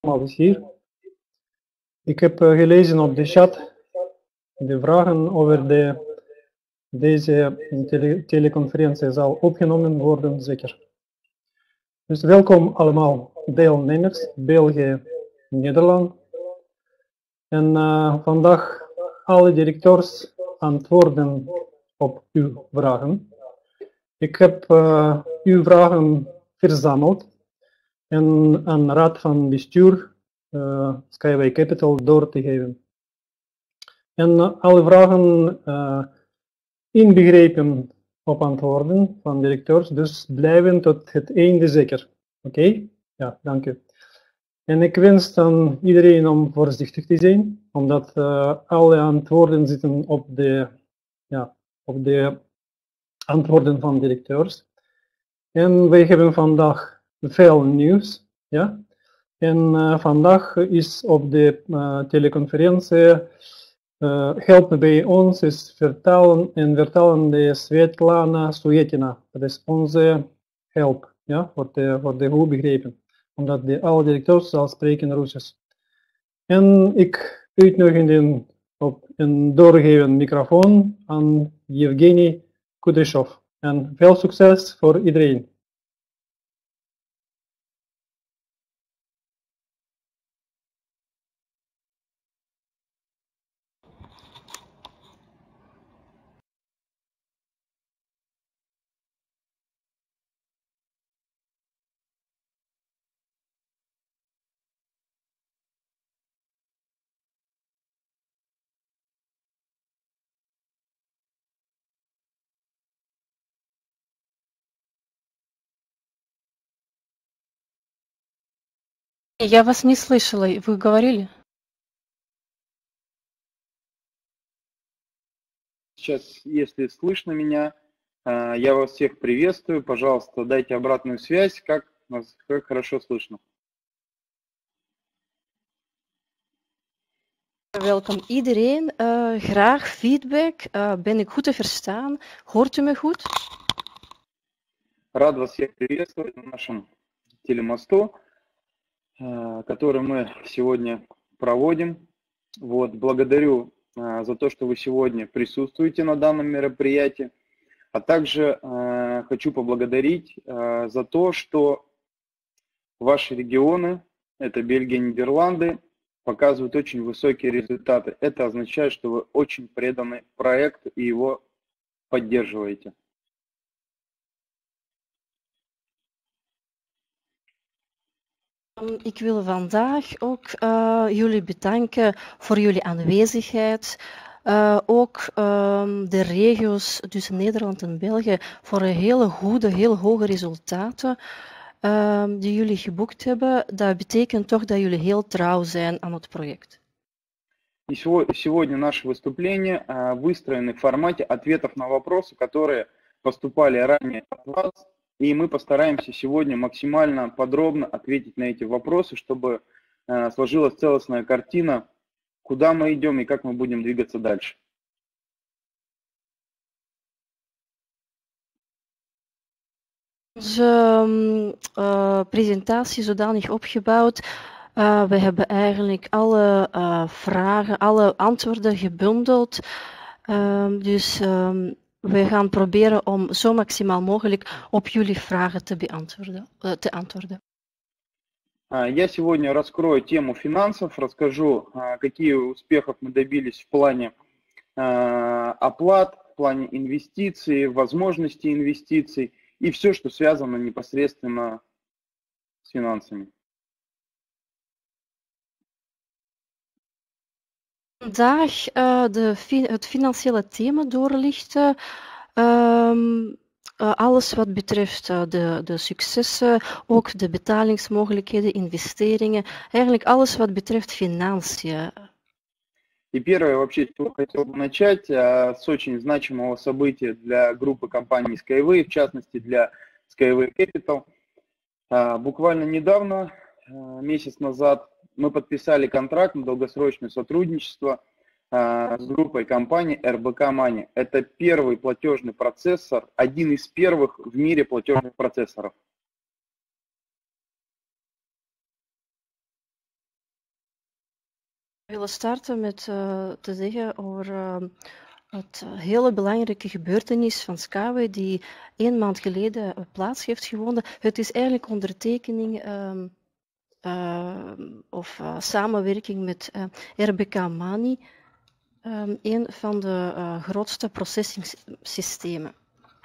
allemaal is hier. Ik heb gelezen op de chat de vragen over deze teleconferentie zal opgenomen worden, zeker. Dus welkom allemaal deelnemers, België, Nederland. En vandaag alle directeurs antwoorden op uw vragen. Ik heb uw vragen verzameld en aan raad van bestuur Skyway Capital door te geven. En alle vragen inbegrepen op antwoorden van directeurs, dus blijven tot het einde zeker. Oké? Ja, dank u. En ik wens dan iedereen om voorzichtig te zijn, omdat alle antwoorden zitten op de antwoorden van directeurs. En wij hebben vandaag veel nieuws. Ja? En vandaag is op de teleconferentie helpen bij ons is vertalen de Svetlana Suetina. Dat is onze help, ja, voor de goed begrepen. Omdat alle directeurs zal spreken Russisch. En ik uitnodig op een doorgeven microfoon aan Yevgeny Kudryshov. En veel succes voor iedereen. Я вас не слышала, вы говорили? Сейчас, если слышно меня, я вас всех приветствую. Пожалуйста, дайте обратную связь, как хорошо слышно. Welkom iedereen. Graag feedback. Ben ik goed te verstaan? Hoort u me goed? Рад вас всех приветствовать на нашем телемосту, который мы сегодня проводим. Вот, благодарю за то, что вы сегодня присутствуете на данном мероприятии. А также хочу поблагодарить за то, что ваши регионы, это Бельгия, Нидерланды, показывают очень высокие результаты. Это означает, что вы очень преданы проекту и его поддерживаете. Ik wil vandaag ook jullie bedanken voor jullie aanwezigheid. Ook de regio's tussen Nederland en België voor hele goede, heel hoge resultaten die jullie geboekt hebben. Dat betekent toch dat jullie heel trouw zijn aan het project. И сегодня наше выступление выстроено в формате ответов на вопросы, которые поступали ранее от вас. И мы постараемся сегодня максимально подробно ответить на эти вопросы, чтобы сложилась целостная картина, куда мы идем и как мы будем двигаться дальше. Onze presentatie zodanig opgebouwd. We hebben eigenlijk alle vragen, alle antwoorden gebundeld. Dus we gaan proberen om zo maximaal mogelijk op jullie vragen te antwoorden. Я сегодня раскрою тему финансов, расскажу, какие успехов мы добились в плане оплат, в плане инвестиций, возможностей инвестиций и все, что связано непосредственно с финансами. Vandaag het financiële thema doorlichten. Alles wat betreft de successen, ook de betalingsmogelijkheden, investeringen. Eigenlijk alles wat betreft financiën. И первое, вообще, что хотел бы начать с очень значимого события для группы компаний Skyway, в частности для Skyway Capital. Буквально недавно, месяц назад, мы подписали контракт на долгосрочное сотрудничество с группой компаний РБК Money. Это первый платежный процессор, один из первых в мире платежных процессоров. willen starten met te zeggen over het hele belangrijke gebeurtenis van Skyway die 1 maand geleden plaats heeft gevonden. Het is eigenlijk ondertekening of samenwerking met RBK Mani, een van de grootste processingsystemen.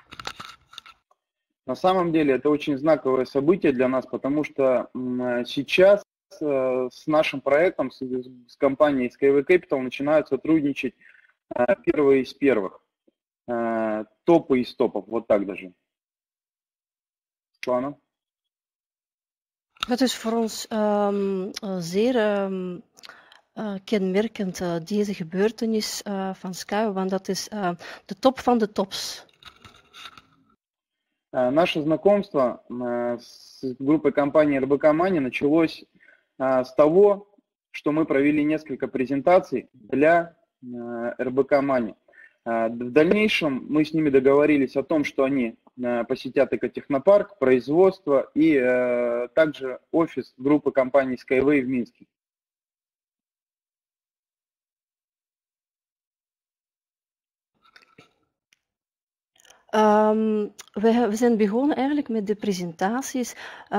На самом деле это очень знаковое событие для нас, потому что сейчас с нашим проектом, с компанией Skyway Capital начинают сотрудничать первые из первых, топы из топов, вот так даже. Слана? Het is voor ons zeer kenmerkend, deze gebeurtenis van Skyway, want dat is de top van de tops. Наше знакомство с группой компании РБК Мани началось с того, что мы провели несколько презентаций для РБК Мани. В дальнейшем мы с ними договорились о том, что они посетят экотехнопарк, производство и также офис группы компании Skyway в Минске. We zijn begonnen eigenlijk met de presentaties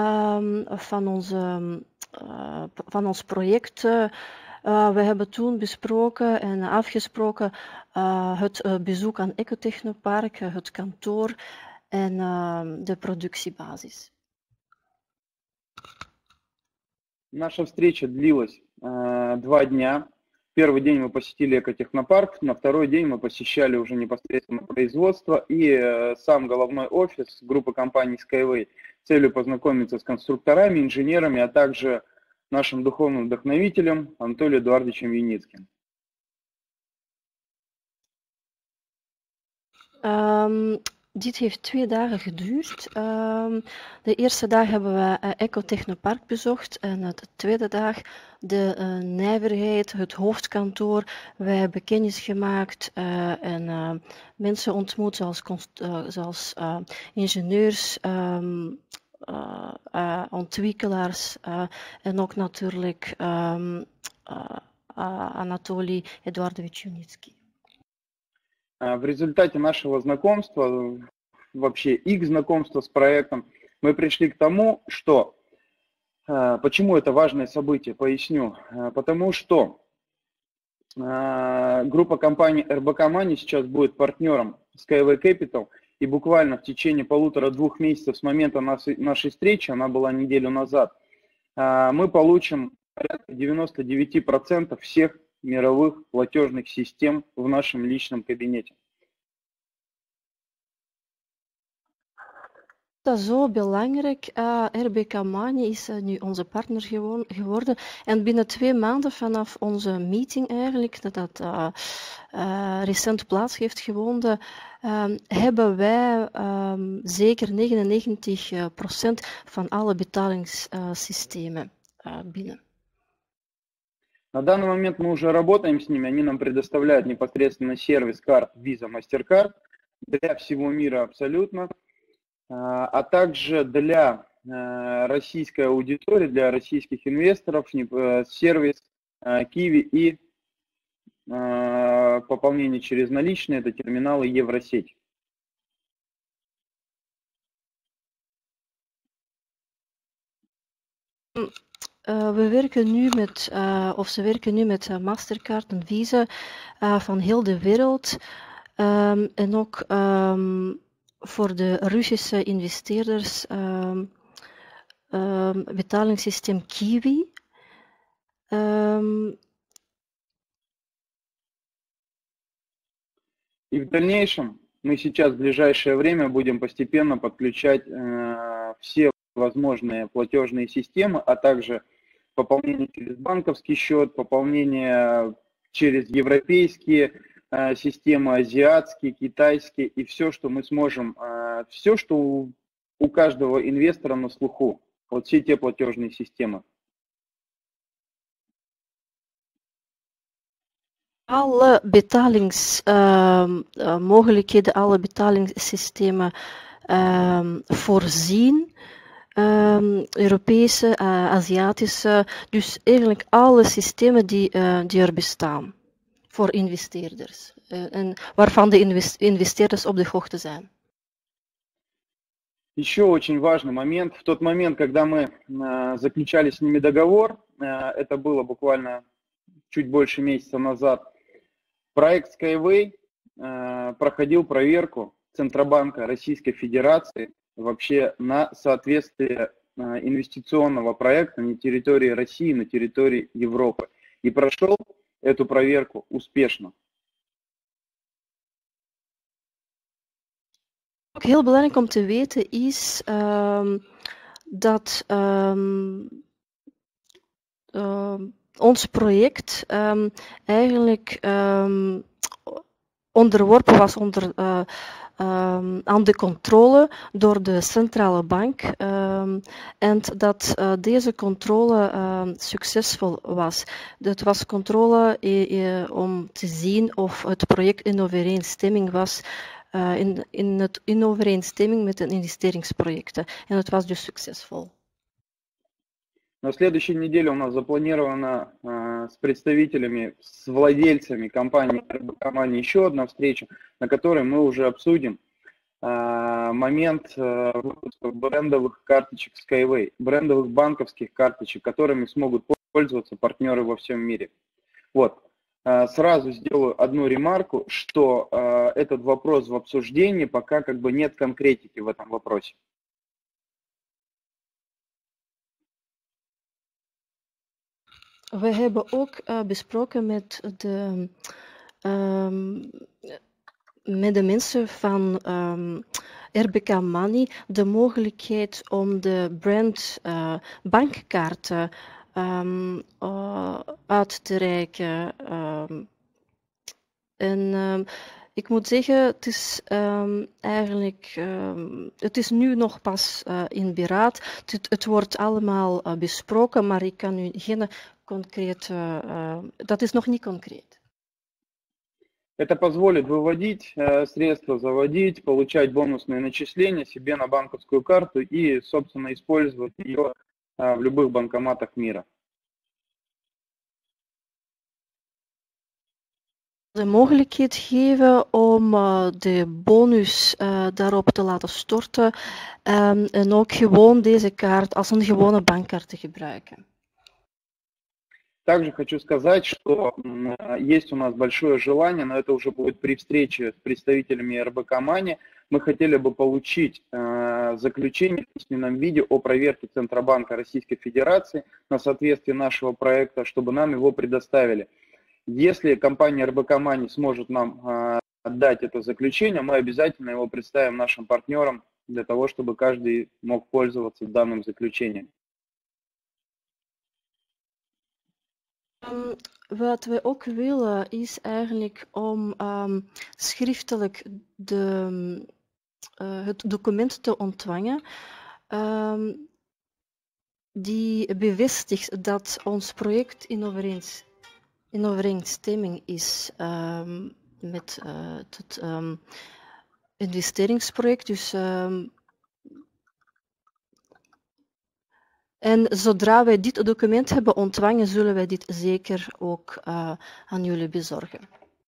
van ons project. We hebben toen besproken en afgesproken het bezoek aan Ecotechnopark, het kantoor en de productiebasis. Наша встреча длилась 2 дня. Первый день мы посетили Экотехнопарк, на второй день мы посещали уже непосредственно производство и сам головной офис группы компаний Skyway с целью познакомиться с конструкторами, инженерами, а также нашим духовным вдохновителем Анатолием Эдуардовичем Юницким. Dit heeft 2 dagen geduurd. De eerste dag hebben we Ecotechnopark bezocht en de tweede dag de nijverheid, het hoofdkantoor. Wij hebben kennis gemaakt en mensen ontmoet zoals ingenieurs, ontwikkelaars en ook natuurlijk Anatoly Эдуардович Юницкий. В результате нашего знакомства, вообще их знакомства с проектом, мы пришли к тому, что, почему это важное событие, поясню. Потому что группа компаний РБК Мани сейчас будет партнером Skyway Capital, и буквально в течение 1,5-2 месяцев с момента нашей встречи, она была неделю назад, мы получим порядка 99% всех мировых платежных систем в нашем личном кабинете. Dat is zo belangrijk. RBK Mani is nu onze partner geworden. En binnen 2 maanden vanaf onze meeting eigenlijk, dat recent plaats heeft gevonden, hebben wij zeker 99% van alle betalingssystemen binnen. На данный момент мы уже работаем с ними, они нам предоставляют непосредственно сервис карт Visa, MasterCard для всего мира абсолютно, а также для российской аудитории, для российских инвесторов сервис Kiwi и пополнение через наличные, это терминалы Евросеть. We werken nu met, ze werken nu met Mastercard en Visa van heel de wereld. En ook voor de Russische investeerders betalingssysteem Kiwi. И в дальнейшем мы сейчас в ближайшее время будем постепенно подключать все возможные платежные системы, а также пополнение через банковский счет, пополнение через европейские системы, азиатские, китайские и все, что мы сможем, все, что у каждого инвестора на слуху, вот все те платежные системы. Alle betalingsmogelijkheden, alle betalingssystemen voorzien Europese, Aziatische, dus eigenlijk alle systemen die er bestaan voor investeerders en waarvan de investeerders op de hoogte zijn. Еще очень важный момент. В тот момент, когда мы заключали с ними договор, это было буквально чуть больше месяца назад, проект Skyway проходил проверку Центробанка Российской Федерации вообще на соответствие инвестиционного проекта на территории России, на территории Европы. И прошел эту проверку успешно. Ook heel belangrijk om te weten is dat ons project eigenlijk onderworpen was aan de controle door de centrale bank en dat deze controle succesvol was. Het was controle om te zien of het project in overeenstemming was in overeenstemming met de investeringsprojecten. En het was dus succesvol. На следующей неделе у нас запланирована с представителями, с владельцами компании RBK еще одна встреча, на которой мы уже обсудим момент выпуска брендовых карточек Skyway, брендовых банковских карточек, которыми смогут пользоваться партнеры во всем мире. Вот. Сразу сделаю одну ремарку, что этот вопрос в обсуждении, пока как бы нет конкретики в этом вопросе. We hebben ook besproken met de mensen van RBK Money de mogelijkheid om de brand bankkaarten uit te reiken. Ik moet zeggen, het is eigenlijk, het is nu nog pas in beraad. Het wordt allemaal besproken, maar ik kan u geen concrete, dat is nog niet concreet. Это позволит выводить средства, заводить, получать бонусные начисления себе на банковскую карту и, собственно, использовать ее в любых банкоматах мира. De mogelijkheid geven om de bonus daarop te laten storten en ook gewoon deze kaart als een gewone bankkaart te gebruiken. Также хочу сказать, что есть у нас большое желание, но это уже будет при встрече с представителями RBK Money. Мы хотели бы получить заключение в письменном виде о проверке Центробанка Российской Федерации на соответствие нашего проекта, чтобы нам его предоставили. Если компания RBK Money сможет нам отдать это заключение, мы обязательно его представим нашим партнерам для того, чтобы каждый мог пользоваться данным заключением. Wat we ook willen is eigenlijk om schriftelijk het document te ontvangen die bevestigt dat ons project in overeenstemming is met het investeringsproject. Dus, en zodra wij dit document hebben ontvangen, zullen wij dit zeker ook aan jullie bezorgen.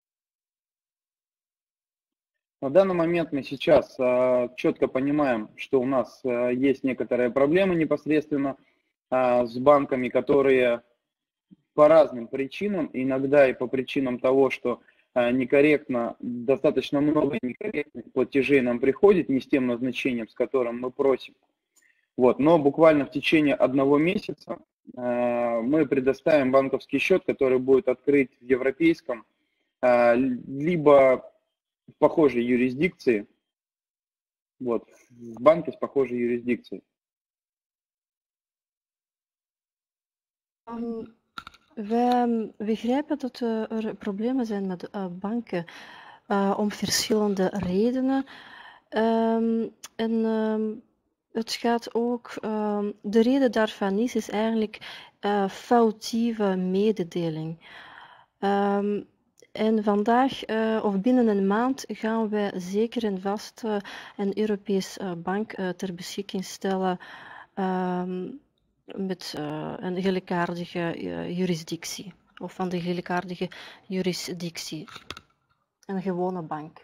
На данный момент мы сейчас четко понимаем, что у нас есть некоторые проблемы непосредственно с банками, которые по разным причинам, иногда и по причинам того, что некорректно, достаточно много некорректных платежей нам приходит, не с тем назначением, с которым мы просим. Вот. Но буквально в течение 1 месяца мы предоставим банковский счет, который будет открыт в европейском, либо в похожей юрисдикции, вот, в банке с похожей юрисдикцией. Wij begrijpen dat er problemen zijn met banken om verschillende redenen. Het gaat ook, de reden daarvan is eigenlijk foutieve mededeling. En vandaag of binnen een maand gaan wij zeker en vast een Europese bank ter beschikking stellen met een gelijkaardige jurisdictie of van de gelijkaardige jurisdictie. Een gewone bank.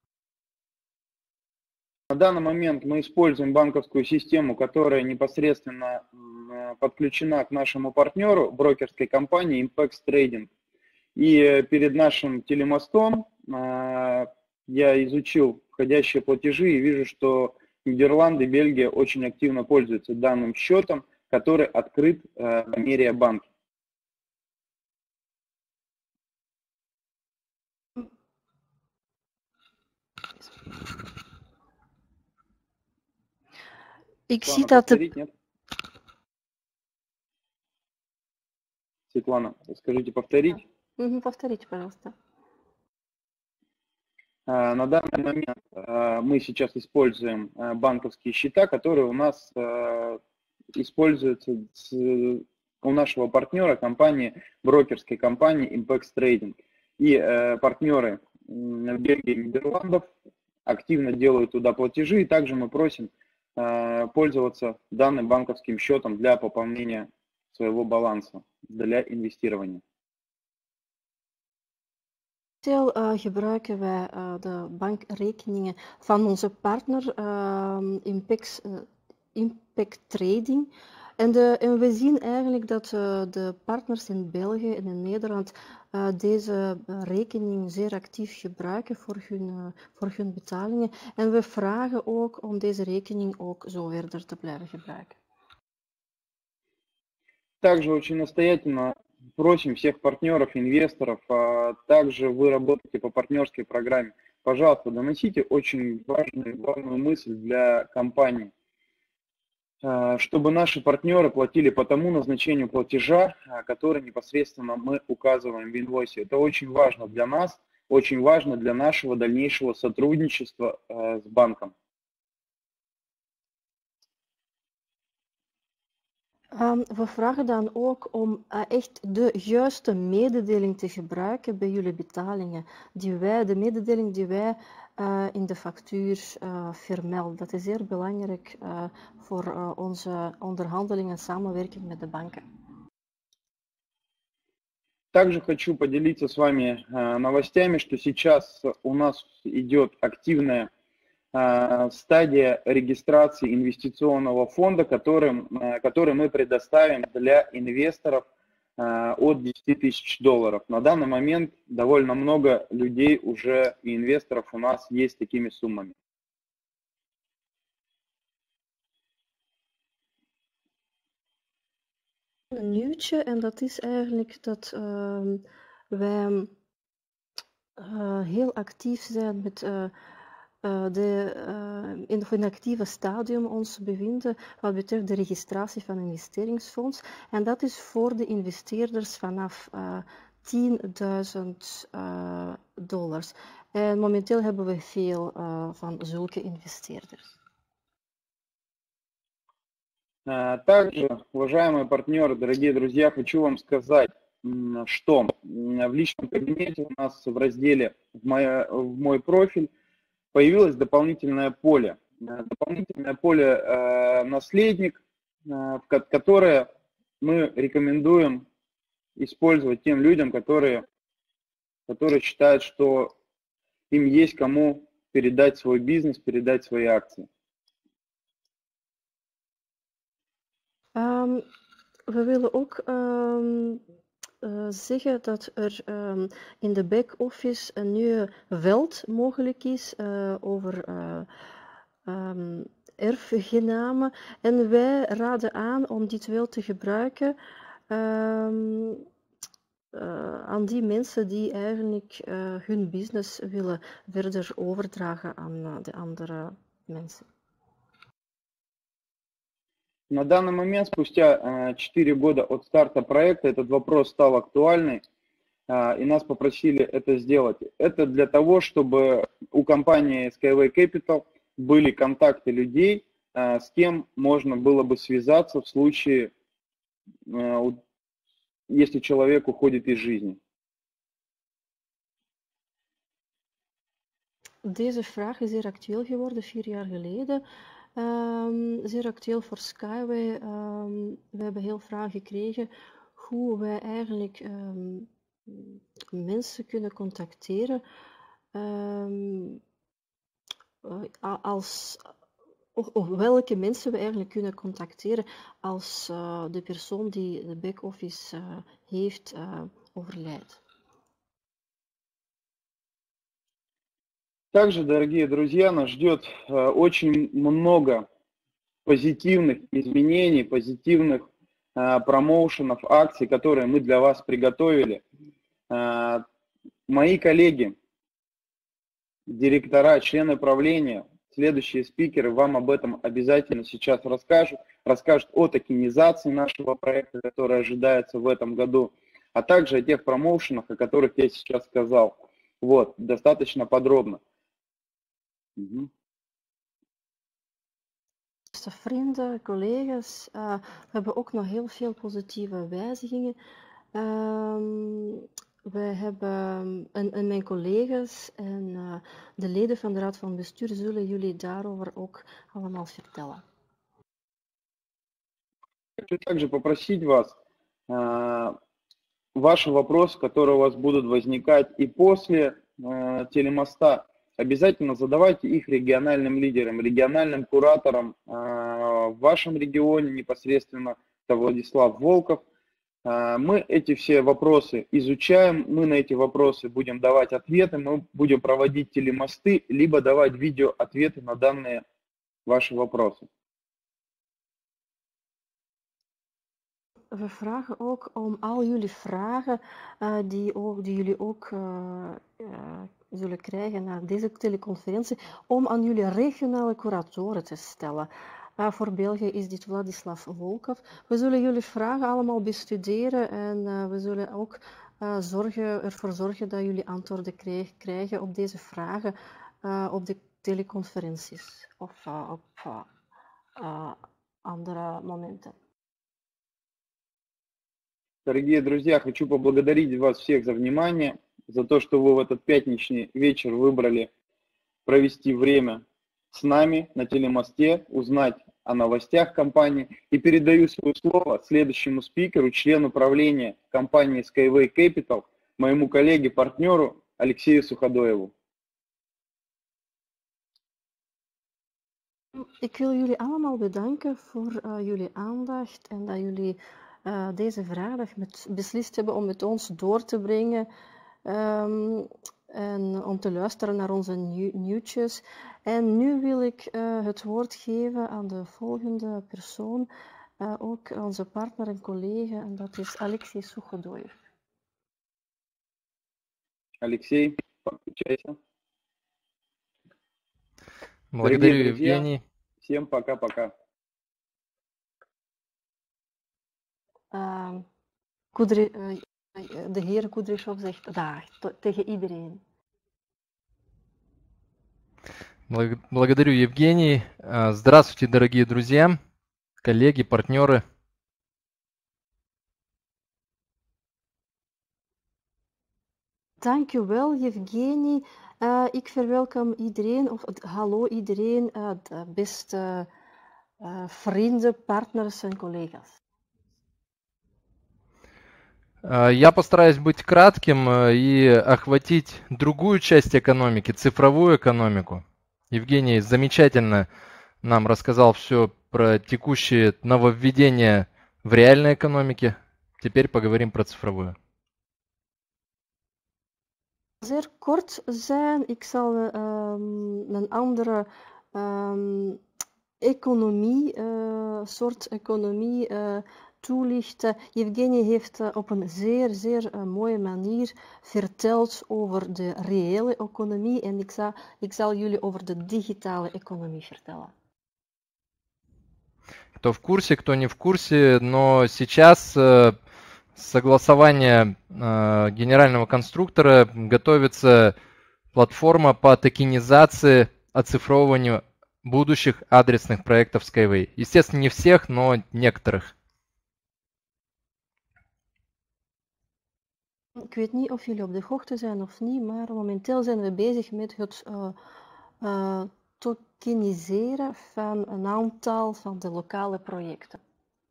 На данный момент мы используем банковскую систему, которая непосредственно подключена к нашему партнеру, брокерской компании Impex Trading. И перед нашим телемостом я изучил входящие платежи и вижу, что Нидерланды и Бельгия очень активно пользуются данным счетом, который открыт в Америабанке. Ik zie dat de... Светлана, скажите повторить. Повторите, пожалуйста. На данный момент мы сейчас используем банковские счета, которые у нас используются у нашего партнера компании, брокерской компании Impex Trading. И партнеры в Бельгии и Нидерландов активно делают туда платежи, и также мы просим пользоваться данным банковским счетом для пополнения своего баланса, для инвестирования. Gebruiken wij de bankrekeningen van onze partner Impact Trading. En we zien eigenlijk dat de partners in België en in Nederland deze rekening zeer actief gebruiken voor hun betalingen. En we vragen ook om deze rekening ook zo verder te blijven gebruiken. Также очень настоятельно просим всех партнеров, инвесторов, также вы работаете по партнерской программе. Пожалуйста, доносите очень важную мысль для компании, чтобы наши партнеры платили по тому назначению платежа, который непосредственно мы указываем в инвойсе. Это очень важно для нас, очень важно для нашего дальнейшего сотрудничества с банком. We vragen dan ook om echt de juiste mededeling te gebruiken bij jullie betalingen. De mededeling die wij in de factuur vermelden. Dat is zeer belangrijk voor onze onderhandelingen en samenwerking met de banken. Также хочу поделиться с вами новостями, что сейчас у нас идет активная стадия регистрации инвестиционного фонда, который мы предоставим для инвесторов от $10 000. На данный момент довольно много людей уже и инвесторов у нас есть с такими суммами. Een nieuwtje en dat is eigenlijk dat wij heel actief zijn met in een actieve stadium ons bevinden wat betreft de registratie van investeringsfonds. En dat is voor de investeerders vanaf $10.000. En momenteel hebben we veel van zulke investeerders. Также, уважаемые партнеры, дорогие друзья, хочу вам сказать, что в личном кабинете у нас в разделе в мой профиль появилось дополнительное поле. Дополнительное поле «Наследник», которое мы рекомендуем использовать тем людям, которые считают, что им есть кому передать свой бизнес, передать свои акции. We willen ook zeggen dat er in de back-office een nieuw veld mogelijk is over erfgenamen. En wij raden aan om dit wel te gebruiken aan die mensen die eigenlijk hun business willen verder overdragen aan de andere mensen. На данный момент, спустя 4 года от старта проекта, этот вопрос стал актуальный, и нас попросили это сделать. Это для того, чтобы у компании Skyway Capital были контакты людей, с кем можно было бы связаться в случае, если человек uходит из жизни. Deze vraag is zeer actueel geworden 4 jaar geleden. zeer actueel voor Skyway. We hebben heel vragen gekregen hoe wij eigenlijk mensen kunnen contacteren of welke mensen we eigenlijk kunnen contacteren als de persoon die de back-office heeft overlijdt. Также, дорогие друзья, нас ждет очень много позитивных изменений, позитивных промоушенов, акций, которые мы для вас приготовили. Мои коллеги, директора, члены правления, следующие спикеры вам об этом обязательно сейчас расскажут о токенизации нашего проекта, который ожидается в этом году, а также о тех промоушенах, о которых я сейчас сказал. Вот, достаточно подробно. Beste vrienden, collega's, we hebben ook nog heel veel positieve wijzigingen. Wij hebben, en mijn collega's en de leden van de Raad van Bestuur zullen jullie daarover ook allemaal vertellen. Хочу также попросить вас, ваши вопросы, которые у вас будут возникать и после телемоста, обязательно задавайте их региональным лидерам, региональным кураторам в вашем регионе, непосредственно это Владислав Волков. Мы эти все вопросы изучаем, мы на эти вопросы будем давать ответы, мы будем проводить телемосты, либо давать видеоответы на данные ваши вопросы. We vragen ook om al jullie vragen die jullie ook zullen krijgen na deze teleconferentie, om aan jullie regionale curatoren te stellen. Voor België is dit Wladislav Volkov. We zullen jullie vragen allemaal bestuderen en we zullen ook ervoor zorgen dat jullie antwoorden krijgen op deze vragen op de teleconferenties of op andere momenten. Дорогие друзья, хочу поблагодарить вас всех за внимание, за то, что вы в этот пятничный вечер выбрали провести время с нами на телемосте, узнать о новостях компании. И передаю свое слово следующему спикеру, члену правления компании Skyway Capital, моему коллеге, партнеру Алексею Суходоеву. Ik wil jullie allemaal bedanken voor jullie aandacht en dat jullie deze vrijdag beslist hebben om met ons door te brengen en om te luisteren naar onze nieuwtjes. En nu wil ik het woord geven aan de volgende persoon, ook onze partner en collega, en dat is Alexei Suchodoev. Алексей, подключайся. Благодарю, Евгений. Всем пока-пока. De heer Kudryshov zegt dag tegen iedereen. Благодарю, Евгений. Здравствуйте, дорогие друзья, коллеги, партнеры. Dank u wel, Evgeny. Ik verwelkom iedereen, of hallo iedereen, de beste vrienden, partners en collega's. Я постараюсь быть кратким и охватить другую часть экономики, цифровую экономику. Евгений замечательно нам рассказал все про текущие нововведения в реальной экономике. Теперь поговорим про цифровую. Zeer kort zijn, ik zal een andere soort economie toelichten. Evgeny heeft op een zeer mooie manier verteld over de reële economie en ik zal jullie over de digitale economie vertellen. Кто в курсе, кто не в курсе, но сейчас согласование генерального конструктора готовится платформа по токенизации, оцифровыванию будущих адресных проектов Skyway. Естественно, не всех, но некоторых. Ik weet niet of jullie op de hoogte zijn of niet, maar momenteel zijn we bezig met het tokeniseren van een aantal van de lokale projecten.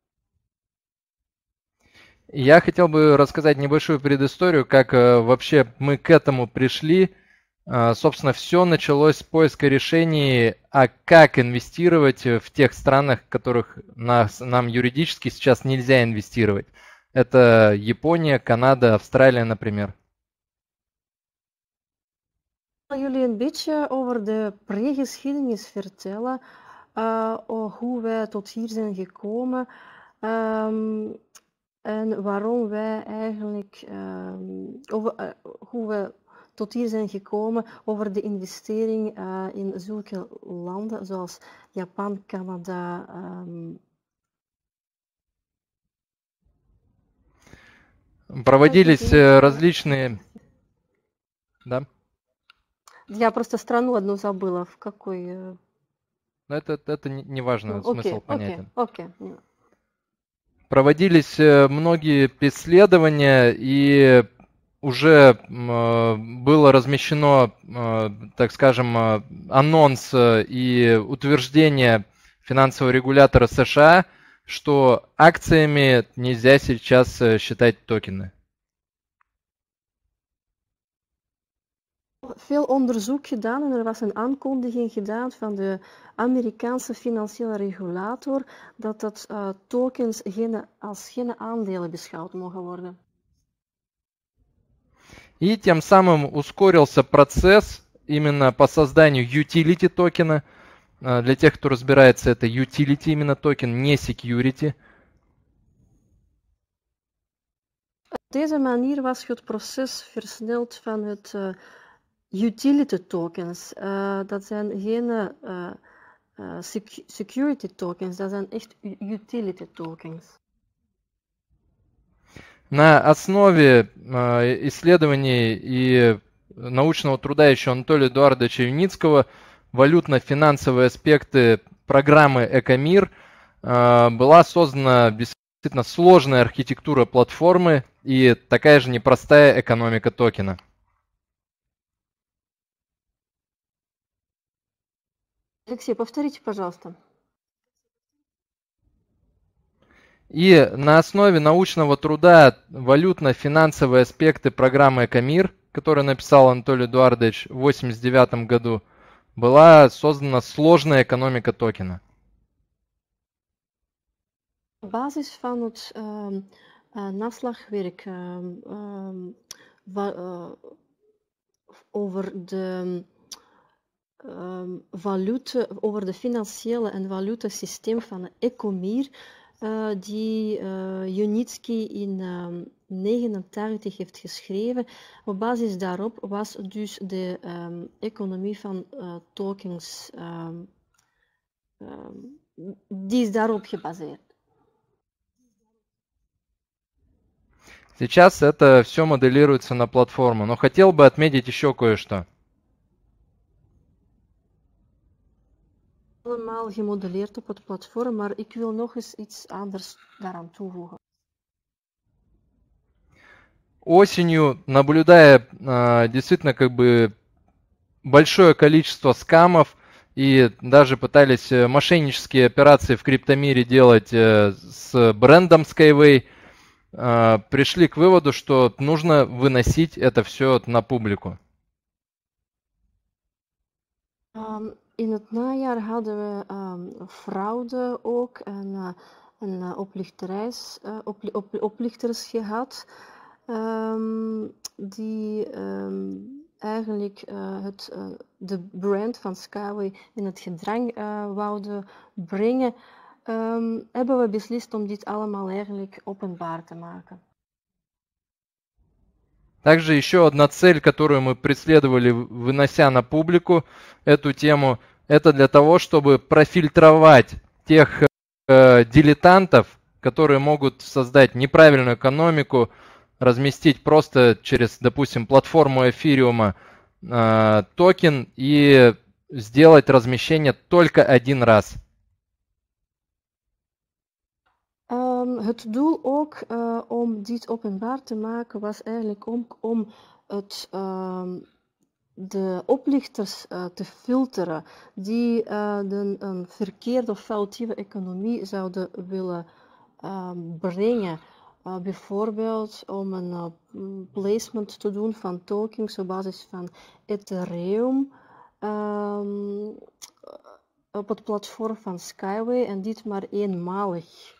Я хотел бы рассказать небольшую предысторию, как вообще мы к этому пришли. Собственно, все началось с поиска решений, как инвестировать в тех странах, в которых нам юридически сейчас нельзя инвестировать. Это Япония, Канада, Австралия, например. Ik wil jullie een beetje over de pregeschiedenis vertellen, hoe wij tot hier zijn gekomen en waarom wij eigenlijk, hoe we tot hier zijn gekomen over de investering in zulke landen zoals Japan, Canada. Проводились различные... Да? Я просто страну одну забыла, в какой... Это не важно, смысл понятен. Окей. Проводились многие исследования, и уже было размещено, так скажем, анонс и утверждение финансового регулятора США, что акциями нельзя сейчас считать токены. Veel onderzoek gedaan en er was een aankondiging gedaan van de Amerikaanse financiële regulator dat tokens als geen aandelen beschouwd mogen worden. И тем самым ускорился процесс именно по созданию utility токена. Для тех, кто разбирается, это utility именно токен, не security. Op deze manier was het proces versneld van het utility tokens. Dat zijn geen security tokens, dat zijn echt utility tokens. На основе исследований и научного труда еще Анатолия Эдуардовича Юницкого валютно-финансовые аспекты программы «Экомир» была создана действительно сложная архитектура платформы и такая же непростая экономика токена. Алексей, повторите, пожалуйста. И на основе научного труда валютно-финансовые аспекты программы «Экомир», которую написал Анатолий Эдуардович в 1989 году, была создана сложная экономика токена. Op basis van het naslagwerk over de over de financiële en valutesysteem van Ecomir, die Junitsky in 1989 heeft geschreven. Op basis daarop was dus de economie van tokens, die is daarop gebaseerd. Сейчас это все моделируется на платформу, но хотел бы отметить еще кое-что. Allemaal gemodelleerd op het platform, maar ik wil nog eens iets anders daaraan toevoegen. Осенью, наблюдая действительно как бы большое количество скамов и даже пытались мошеннические операции в криптомире делать с брендом Skyway, пришли к выводу, что нужно выносить это все на публику. In het najaar hadden we fraude ook en oplichters gehad die eigenlijk de brand van Skyway in het gedrang wouden brengen. Hebben we beslist om dit allemaal eigenlijk openbaar te maken. Также еще одна цель, которую мы преследовали, вынося на публику эту тему, это для того, чтобы профильтровать тех дилетантов, которые могут создать неправильную экономику, разместить просто через, допустим, платформу эфириума токен и сделать размещение только один раз. Het doel ook om dit openbaar te maken was eigenlijk ook om de oplichters te filteren die een verkeerde of foutieve economie zouden willen brengen. Bijvoorbeeld om een placement te doen van tokens op basis van Ethereum op het platform van Skyway en dit maar eenmalig.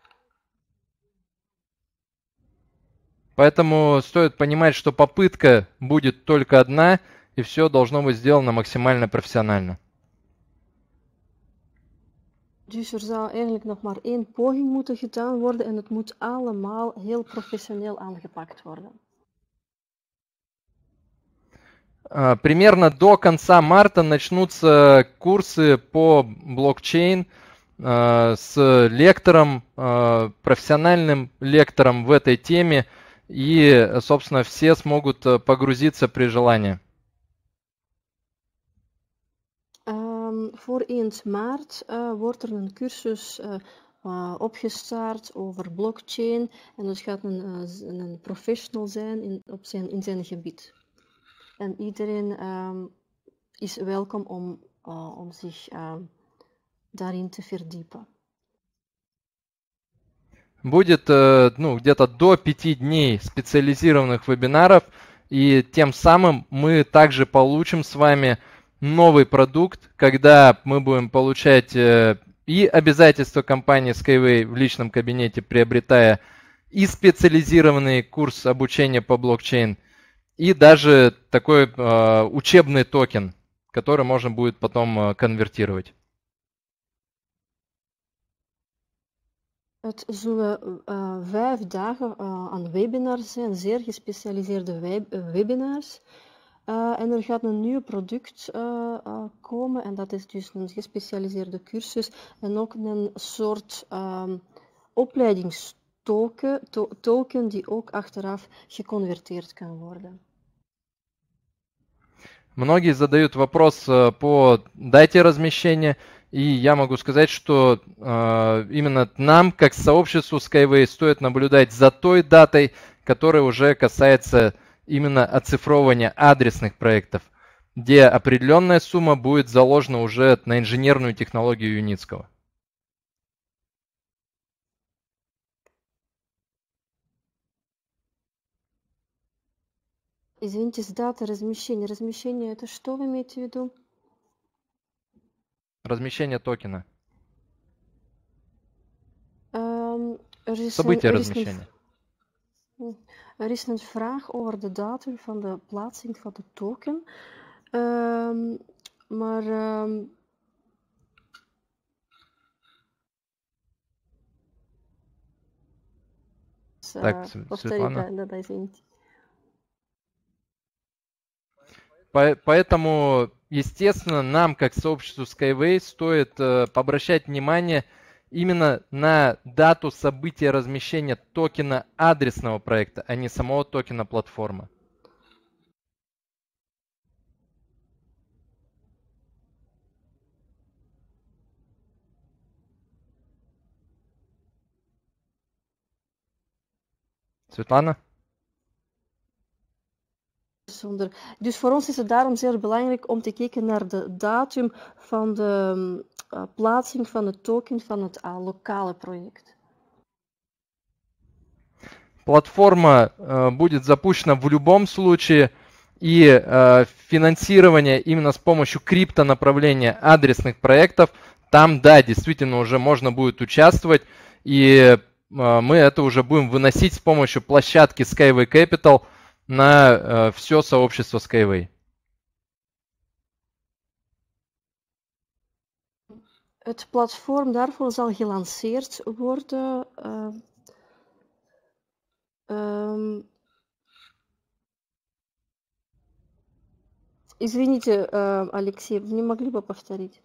Поэтому стоит понимать, что попытка будет только одна, и все должно быть сделано максимально профессионально. Dus er zou eigenlijk nog maar één poging moeten gedaan worden en het moet allemaal heel professioneel aangepakt worden. Примерно до конца марта начнутся курсы по блокчейн с лектором, профессиональным лектором в этой теме, и, собственно, все смогут погрузиться при желании. Voor 1 maart wordt er een cursus opgestart over blockchain en het gaat een professional zijn in zijn gebied. En iedereen is welkom om zich daarin te verdiepen. Будет где-то до 5 дней специализированных вебинаров, и тем самым мы также получим с вами новый продукт, когда мы будем получать и обязательства компании Skyway в личном кабинете, приобретая и специализированный курс обучения по блокчейн, и даже такой учебный токен, который можно будет потом конвертировать. Het zullen 5 dagen aan webinars zijn, zeer gespecialiseerde webinars. En er gaat een nieuw product komen en dat is dus een gespecialiseerde cursus en ook een soort opleidingstoken die ook achteraf geconverteerd kan worden. Многие задают вопрос по дате размещения, и я могу сказать, что именно нам, как сообществу Skyway, стоит наблюдать за той датой, которая уже касается именно оцифрования адресных проектов, где определенная сумма будет заложена уже на инженерную технологию Юницкого. Извините, дата размещения. Размещение это что вы имеете в виду? Размещение токена. Событие размещения. Er is een vraag over de datum van de plaatsing van de token. Maar так, Светлана. Да, извините. Поэтому, естественно, нам, как сообществу Skyway, стоит обращать внимание именно на дату события размещения токена адресного проекта, а не самого токена платформы. Светлана? Dus voor ons is het daarom zeer belangrijk om te kijken naar de datum van de plaatsing van het token van het lokale проект. Платформа будет запущена в любом случае, и финансирование именно с помощью криптонаправления адресных проектов, там, да, действительно уже можно будет участвовать, и мы это уже будем выносить с помощью площадки Skyway Capital на все сообщество Skyway. Het platform daarvoor zal gelanceerd worden. Извините, Алексей, вы не могли бы повторить?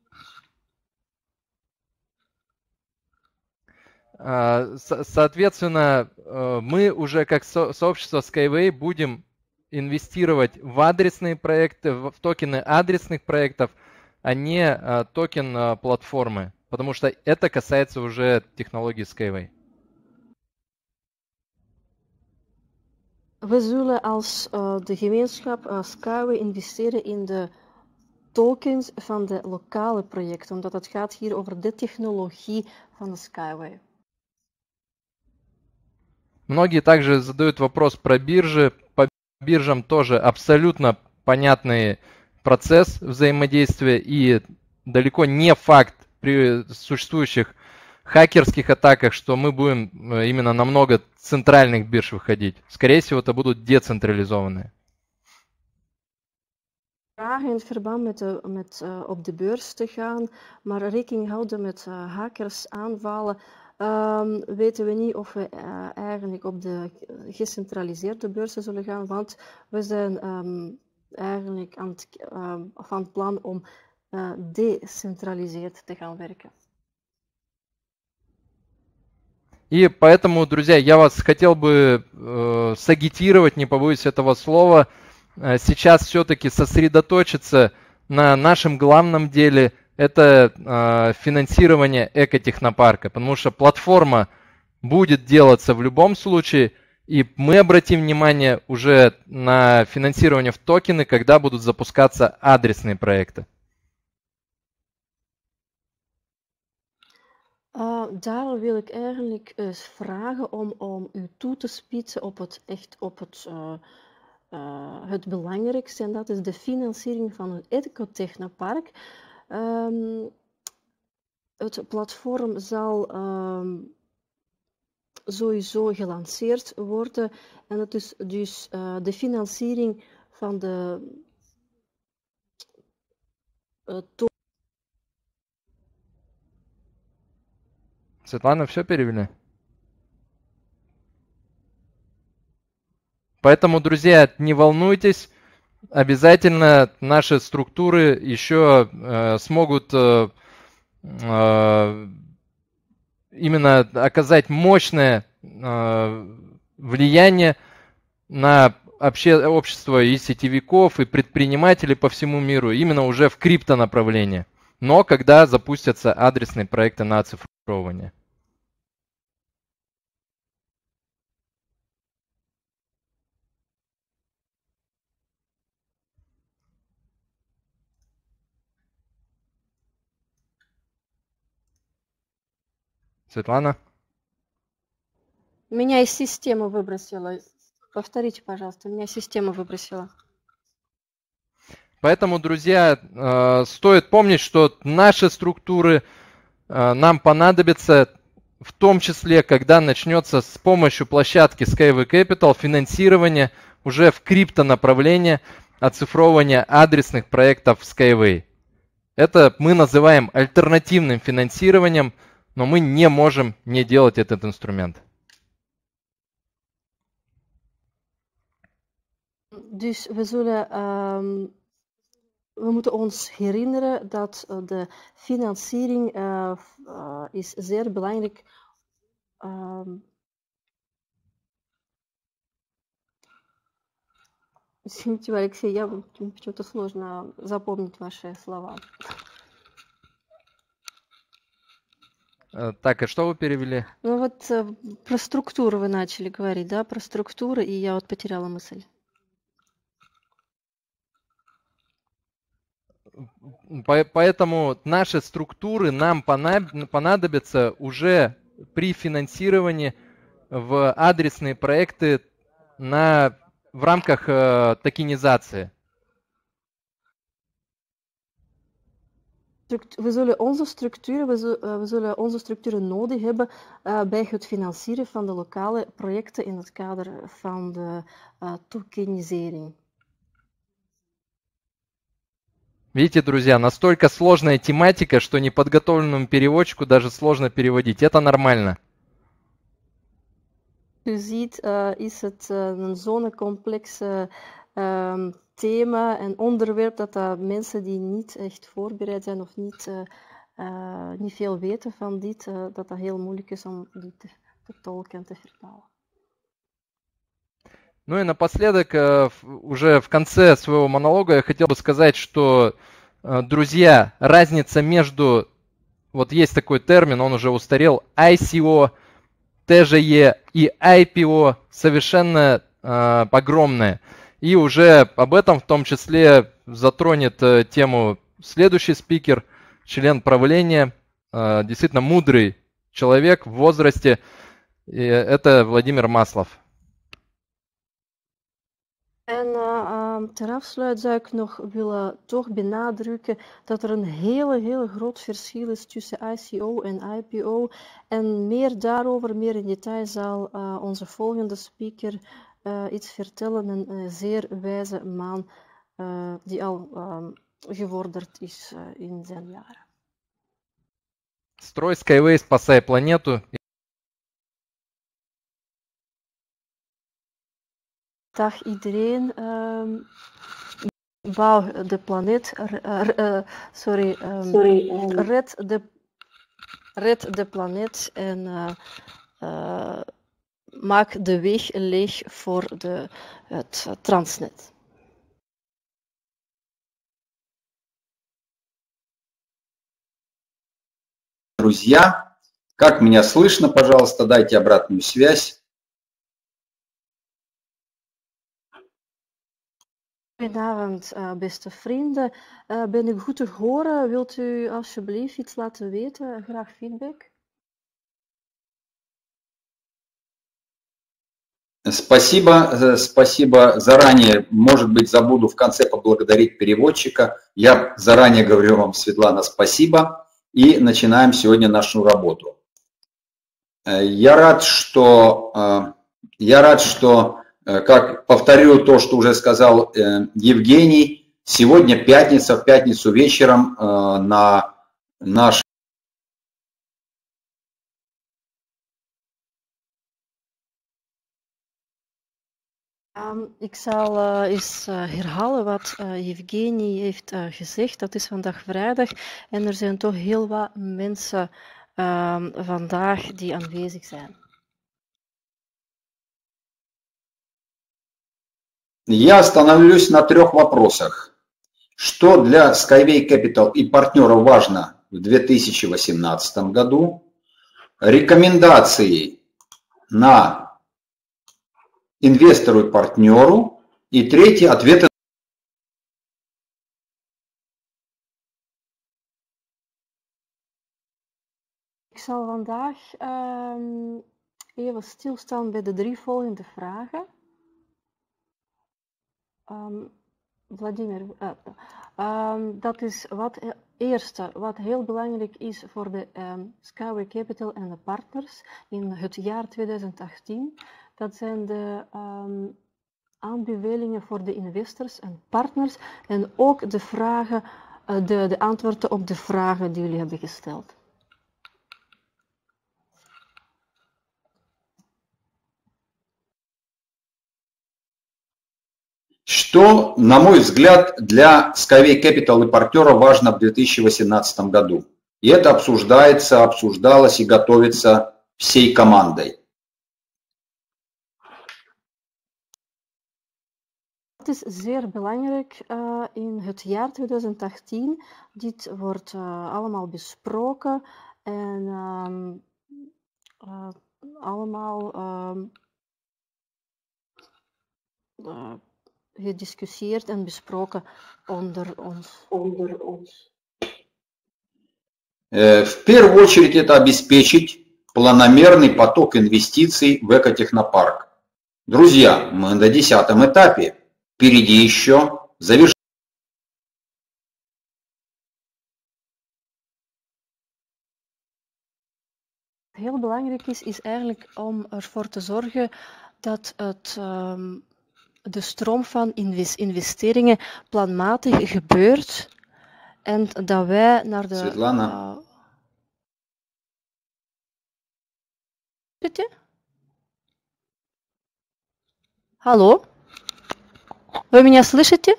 Соответственно, мы уже как сообщество Skyway будем инвестировать в адресные проекты, в токены адресных проектов, а не токен платформы, потому что это касается уже технологии Skyway. We zullen als de gemeenschap Skyway investeren in de tokens van de lokale projecten, omdat het gaat hier over de technologie van de Skyway. Многие также задают вопрос про биржи. По биржам тоже абсолютно понятный процесс взаимодействия и далеко не факт при существующих хакерских атаках, что мы будем именно на много центральных бирж выходить. Скорее всего, это будут децентрализованные. Vragen in verband met op de beurs te gaan, maar rekening houden met hackersaanvallen. Weten we niet of we eigenlijk op de gecentraliseerde beurzen zullen gaan, want we zijn eigenlijk van het plan om decentraliseerd te gaan werken. И поэтому, друзья, я вас хотел бы сагитировать, не побоюсь этого слова, сейчас все-таки сосредоточиться на нашем главном деле, это финансирование экотехнопарка, потому что платформа будет делаться в любом случае, и мы обратим внимание уже на финансирование в токены, когда будут запускаться адресные проекты. Daar wil ik eigenlijk vragen om u toe te spitsen op het belangrijkste, en dat is de financiering van het ecotechnopark. Het platform zal sowieso gelanceerd worden en het is dus de financiering van de Светлана, все перевели? Поэтому, друзья, не волнуйтесь, обязательно наши структуры еще смогут именно оказать мощное влияние на общество и сетевиков, и предпринимателей по всему миру, именно уже в криптонаправлении. Но когда запустятся адресные проекты на оцифровывание. Светлана? Меня из системы выбросила. Повторите, пожалуйста, меня система выбросила. Поэтому, друзья, стоит помнить, что наши структуры нам понадобятся, в том числе, когда начнется с помощью площадки Skyway Capital финансирование уже в криптонаправлении оцифровывания адресных проектов Skyway. Это мы называем альтернативным финансированием, но мы не можем не делать этот инструмент. Dus we moeten ons herinneren dat de financiering is zeer belangrijk. Извините, Алексей, почему-то сложно запомнить ваши слова. Так, и что вы перевели? Ну вот про структуру вы начали говорить, да, про структуры, и я вот потеряла мысль. Поэтому наши структуры нам понадобятся уже при финансировании в адресные проекты в рамках токенизации. We zullen onze structuren nodig hebben bij het financieren van de lokale projecten in het kader van de tokenisering. Видите, друзья, настолько сложная тематика, что неподготовленному переводчику даже сложно переводить. Это нормально. U ziet, is het een zo'n complexe thema en onderwerp dat mensen die niet echt voorbereid zijn of niet veel weten van dit, dat heel moeilijk is om dit te tolken en te vertalen. Ну и напоследок, уже в конце своего монолога я хотел бы сказать, что, друзья, разница между, вот есть такой термин, он уже устарел, ICO, TGE и IPO совершенно огромное. И уже об этом в том числе затронет тему следующий спикер, член правления, действительно мудрый человек в возрасте. И это Владимир Маслов. En ter afsluit zou ik nog willen toch benadrukken dat er een hele groot verschil is tussen ICO en IPO. En meer daarover, meer in detail, zal onze volgende speaker iets vertellen. Een zeer wijze man die al gevorderd is in zijn jaren. Строй Skyway, спасай планету. Dag iedereen. Bouw de planeet. Red de planeet en maak de weg leeg voor het Transnet. Друзья, как меня слышно, пожалуйста, дайте обратную связь. Goedenavond, beste vrienden. Ben ik goed te horen? Wilt u alsjeblieft iets laten weten? Graag feedback. Спасибо заранее. Может быть, забуду в конце поблагодарить переводчика. Я заранее говорю вам, Светлана, спасибо. И начинаем сегодня нашу работу. Я рад, что как повторю то, что уже сказал Евгений, сегодня пятница, в пятницу вечером на наш Ik zal eens herhalen wat Evgeny heeft gezegd. Dat is vandaag vrijdag en er zijn toch heel wat mensen vandaag die aanwezig zijn. Я остановлюсь на 3 вопросах. Что для Skyway Capital и партнеров важно в 2018 году? Рекомендации на инвестору и партнеру. И третий – ответы. Ik zal vandaag even stilstaan bij de 3 volgende vragen. Vladimir, dat is eerste, wat heel belangrijk is voor de Skyway Capital en de partners in het jaar 2018. Dat zijn de aanbevelingen voor de investors en partners en ook de vragen, de antwoorden op de vragen die jullie hebben gesteld. Что, на мой взгляд, для Skyway Capital и партнеров важно в 2018 году? И это обсуждалось и готовится всей командой. Het is zeer belangrijk in het jaar 2018. Dit wordt allemaal besproken en allemaal gediscussieerd en besproken onder ons. В первую очередь это обеспечить планомерный поток инвестиций в экотехнопарк. Друзья, мы на 10-м этапе. Впереди еще завершение. Heel belangrijk is eigenlijk om ervoor te zorgen dat de stroom van investeringen planmatig gebeurt en dat wij naar de... Светлана. Hallo? Вы меня слышите?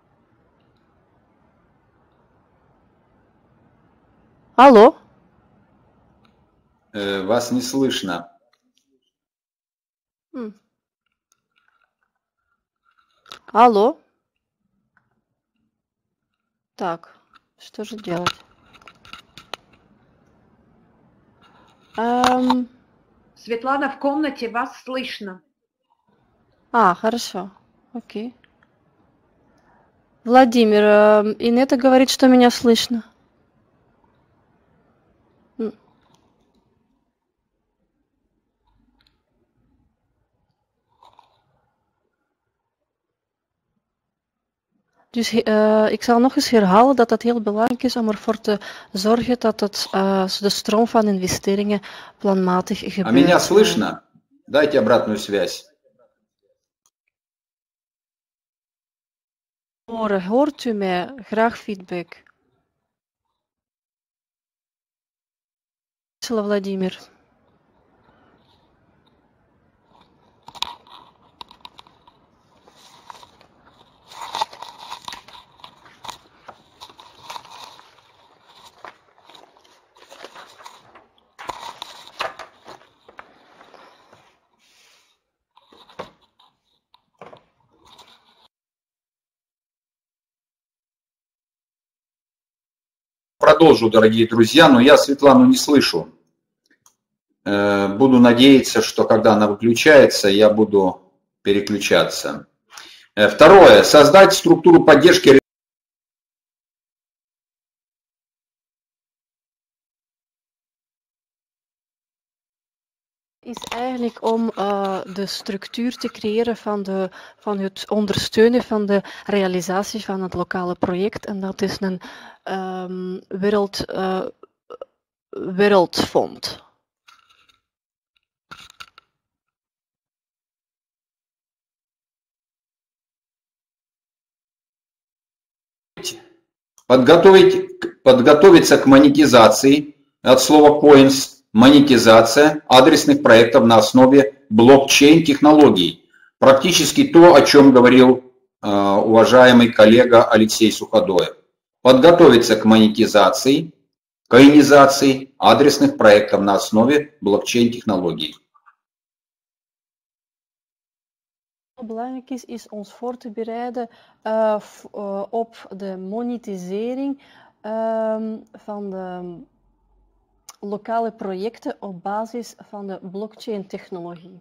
Алло? Вас не слышно. Алло? Так, что же делать? Светлана в комнате, вас слышно. Хорошо. Окей. Владимир, Инета говорит, что меня слышно. Dus ik zal nog eens herhalen dat het heel belangrijk is om ervoor te zorgen dat de stroom van investeringen planmatig gebeurt. А меня слышно? Дайте обратную связь. Hoort u mij? Graag feedback. Владимир. Продолжу, дорогие друзья, но я Светлану не слышу. Буду надеяться, что когда она выключается, я буду переключаться. Второе. Создать структуру поддержки. Is eigenlijk om de structuur te creëren van het ondersteunen van de realisatie van het lokale project. En dat is een wereldfonds. Подготовиться к монетизации, от слова coins, монетизация адресных проектов на основе блокчейн-технологий. Практически то, о чем говорил уважаемый коллега Алексей Суходоев. Подготовиться к монетизации, коинизации адресных проектов на основе блокчейн-технологий. Belangrijk is ons voor te bereiden op de monetisering van de lokale projecten op basis van de blockchain-technologie.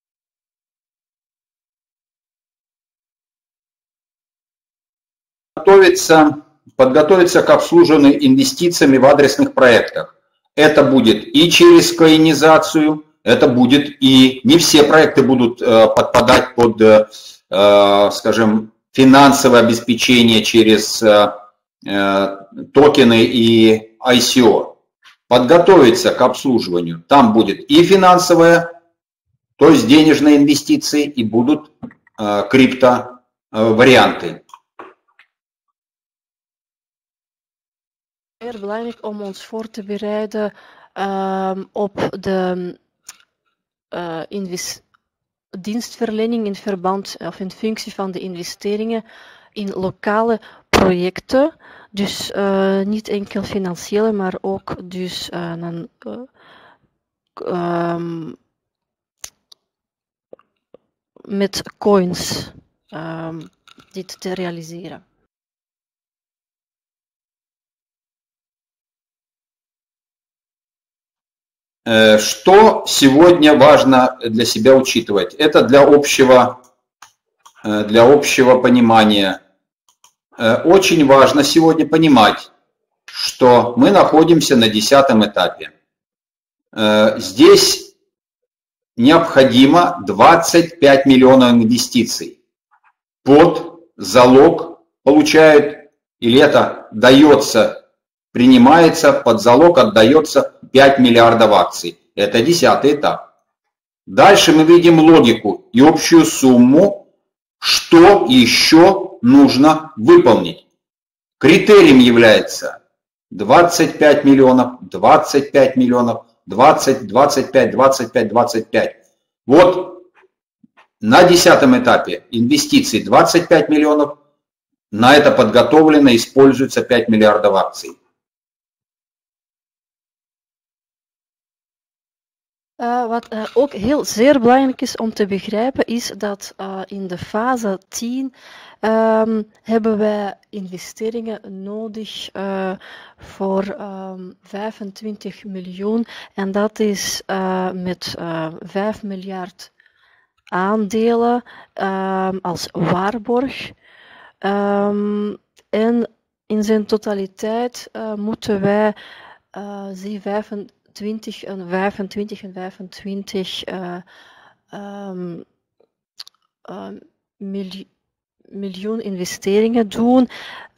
Подготовиться к обслуживанию инвестициями в адресных проектах. Это будет и через коинизацию, это будет и не все проекты будут подпадать под, скажем, финансовое обеспечение через токены и ICO. Подготовиться к обслуживанию. Там будет и финансовое, то есть денежные инвестиции, и будут криптоварианты. Heel belangrijk om ons voor te bereiden op de dienstverlening in verband of in functie van de investeringen in lokale projecten. Dus niet enkel financiële, maar ook dus met coins dit te realiseren. Что сегодня важно для себя учитывать? Это для общего понимания. Очень важно сегодня понимать, что мы находимся на 10-м этапе. Здесь необходимо 25 миллионов инвестиций. Под залог получают, или это дается, принимается, под залог отдается 5 миллиардов акций. Это 10-й этап. Дальше мы видим логику и общую сумму, что еще нужно выполнить. Критерием является 25 миллионов, 25 миллионов, 20, 25, 25, 25. Вот на 10-м этапе инвестиций 25 миллионов, на это подготовлено, используется 5 миллиардов акций. Wat ook zeer belangrijk is om te begrijpen, is dat in de fase 10 hebben wij investeringen nodig voor 25 miljoen. En dat is met 5 miljard aandelen als waarborg. En in zijn totaliteit moeten wij C25 en 25 miljoen investeringen doen.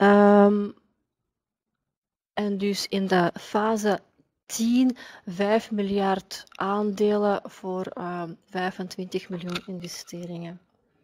En dus in de fase 10, 5 miljard aandelen voor 25 miljoen investeringen.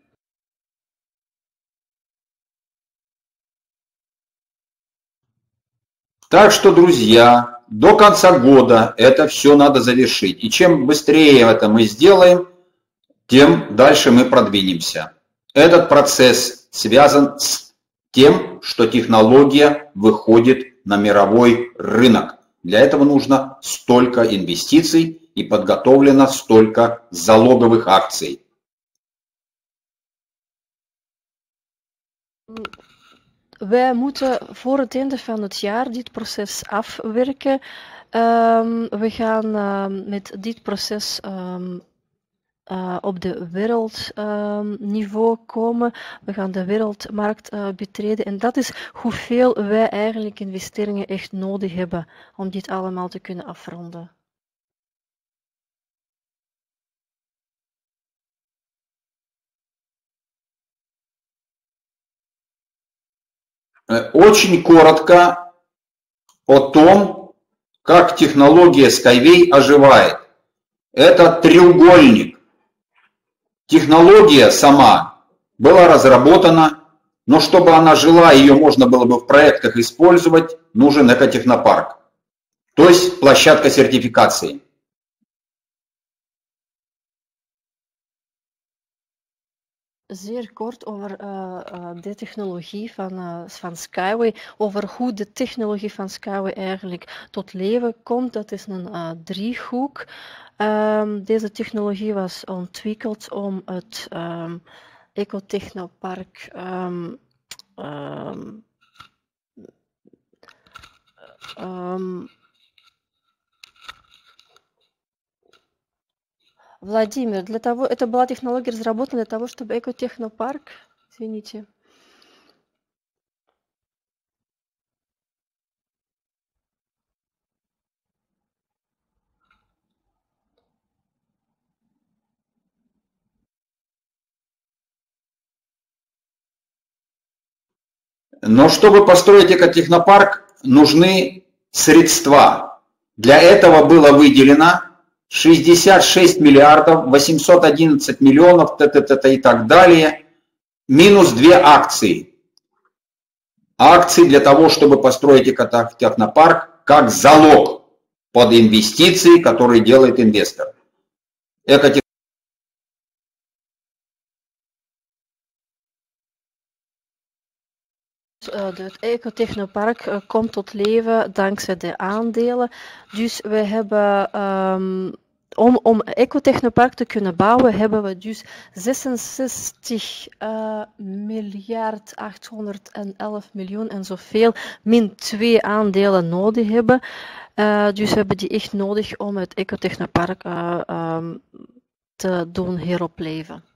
Так что, друзья, до конца года это все надо завершить. И чем быстрее это мы сделаем, тем дальше мы продвинемся. Этот процесс связан с тем, что технология выходит на мировой рынок. Для этого нужно столько инвестиций и подготовлено столько залоговых акций. Wij moeten voor het einde van het jaar dit proces afwerken. We gaan met dit proces op de wereldniveau komen. We gaan de wereldmarkt betreden. En dat is hoeveel wij eigenlijk investeringen echt nodig hebben om dit allemaal te kunnen afronden. Очень коротко о том, как технология Skyway оживает. Это треугольник. Технология сама была разработана, но чтобы она жила, ее можно было бы в проектах использовать, нужен экотехнопарк, то есть площадка сертификации. Zeer kort over de technologie van Skyway, over hoe de technologie van Skyway eigenlijk tot leven komt. Dat is een driehoek. Deze technologie was ontwikkeld om het ecotechnopark Владимир, это была технология разработана для того, чтобы экотехнопарк, извините. Но чтобы построить экотехнопарк, нужны средства. Для этого было выделено 66 миллиардов 811 миллионов и так далее, минус 2 акции. Акции для того, чтобы построить экотехнопарк как залог под инвестиции, которые делает инвестор. Het ecotechnopark komt tot leven dankzij de aandelen. Dus we hebben, om ecotechnopark te kunnen bouwen, hebben we dus 66 miljard 811 miljoen en zoveel min 2 aandelen nodig hebben. Dus we hebben die echt nodig om het ecotechnopark te doen heropleven.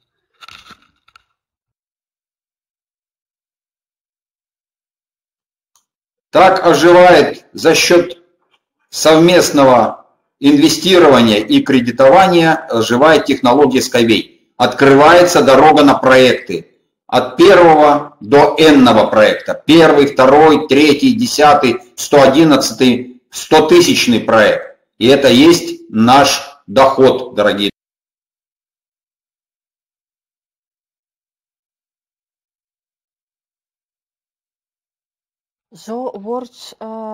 Так оживает за счет совместного инвестирования и кредитования, оживает технология Skyway. Открывается дорога на проекты. От первого до n-ного проекта. Первый, второй, третий, 10, 111, 100-тысячный проект. И это есть наш доход, дорогие. Zo wordt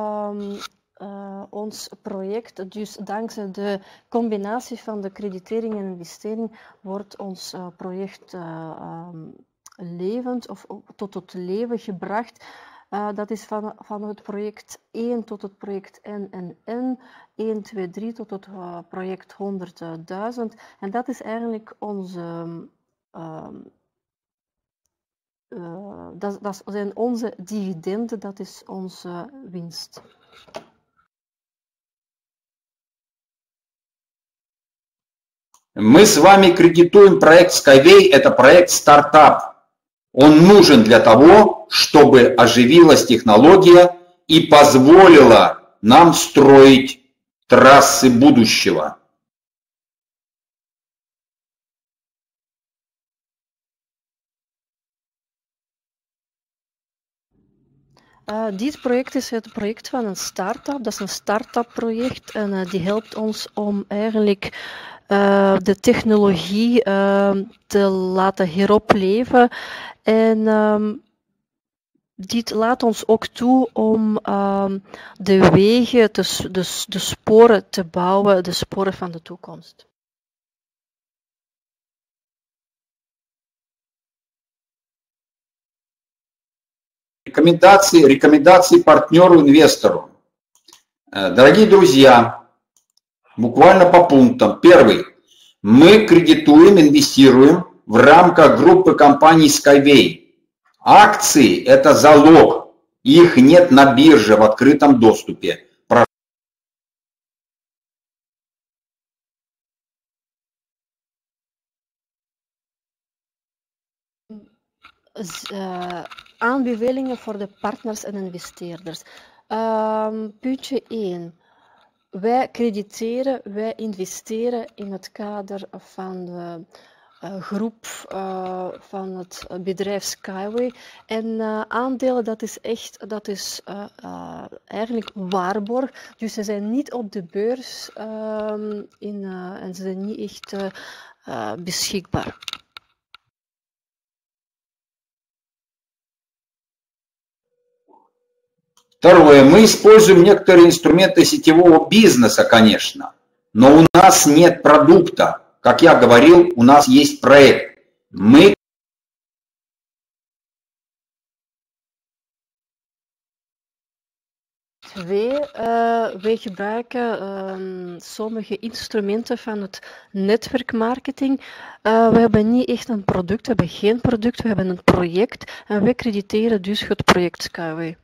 ons project, dus dankzij de combinatie van de creditering en investering, wordt ons project levend of tot het leven gebracht. Dat is van het project 1 tot het project N en N, 1, 2, 3 tot het project 100.000. En dat is eigenlijk onze... dat zijn onze dividenden, dat is onze winst. Мы с вами кредитуем проект Skyway, это проект стартап. Он нужен для того, чтобы оживилась технология и позволила нам строить трассы будущего. Dit project is het project van een start-up. Dat is een start-up project en die helpt ons om eigenlijk de technologie te laten heropleven. En dit laat ons ook toe om de wegen, de sporen te bouwen, de sporen van de toekomst. Рекомендации партнеру-инвестору. Дорогие друзья, буквально по пунктам. Первый. Мы кредитуем, инвестируем в рамках группы компаний Skyway. Акции – это залог. Их нет на бирже в открытом доступе. Aanbevelingen voor de partners en investeerders. Puntje 1. Wij crediteren, wij investeren in het kader van de groep van het bedrijf Skyway. En aandelen, dat is eigenlijk waarborg. Dus ze zijn niet op de beurs en ze zijn niet echt beschikbaar. Второе. Мы используем некоторые инструменты сетевого бизнеса, конечно, но у нас нет продукта. Как я говорил, у нас есть проект. Wij gebruiken sommige instrumenten van het netwerkmarketing. We hebben niet echt een product, we hebben geen product, we hebben een project en wij crediteren dus het project Skyway.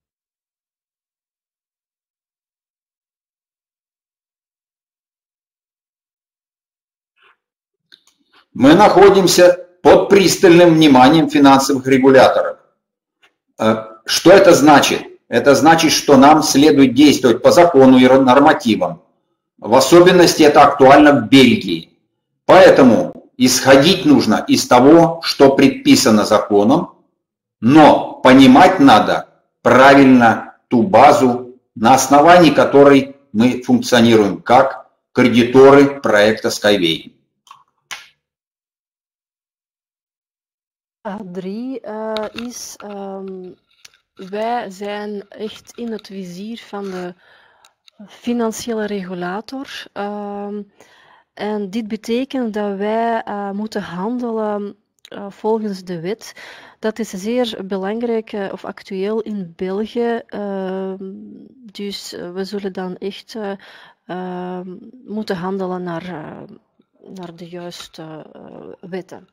Мы находимся под пристальным вниманием финансовых регуляторов. Что это значит? Это значит, что нам следует действовать по закону и нормативам. В особенности это актуально в Бельгии. Поэтому исходить нужно из того, что предписано законом, но понимать надо правильно ту базу, на основании которой мы функционируем как кредиторы проекта Skyway. 3 is, wij zijn echt in het vizier van de financiële regulator. En dit betekent dat wij moeten handelen volgens de wet. Dat is zeer belangrijk of actueel in België. Dus we zullen dan echt moeten handelen naar de juiste wetten.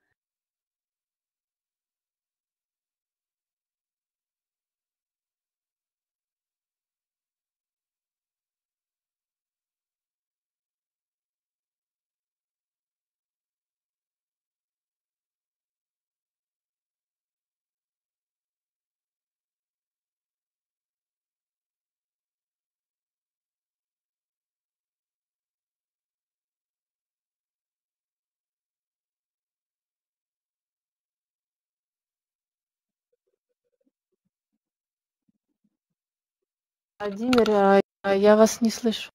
Владимир, я вас не слышу.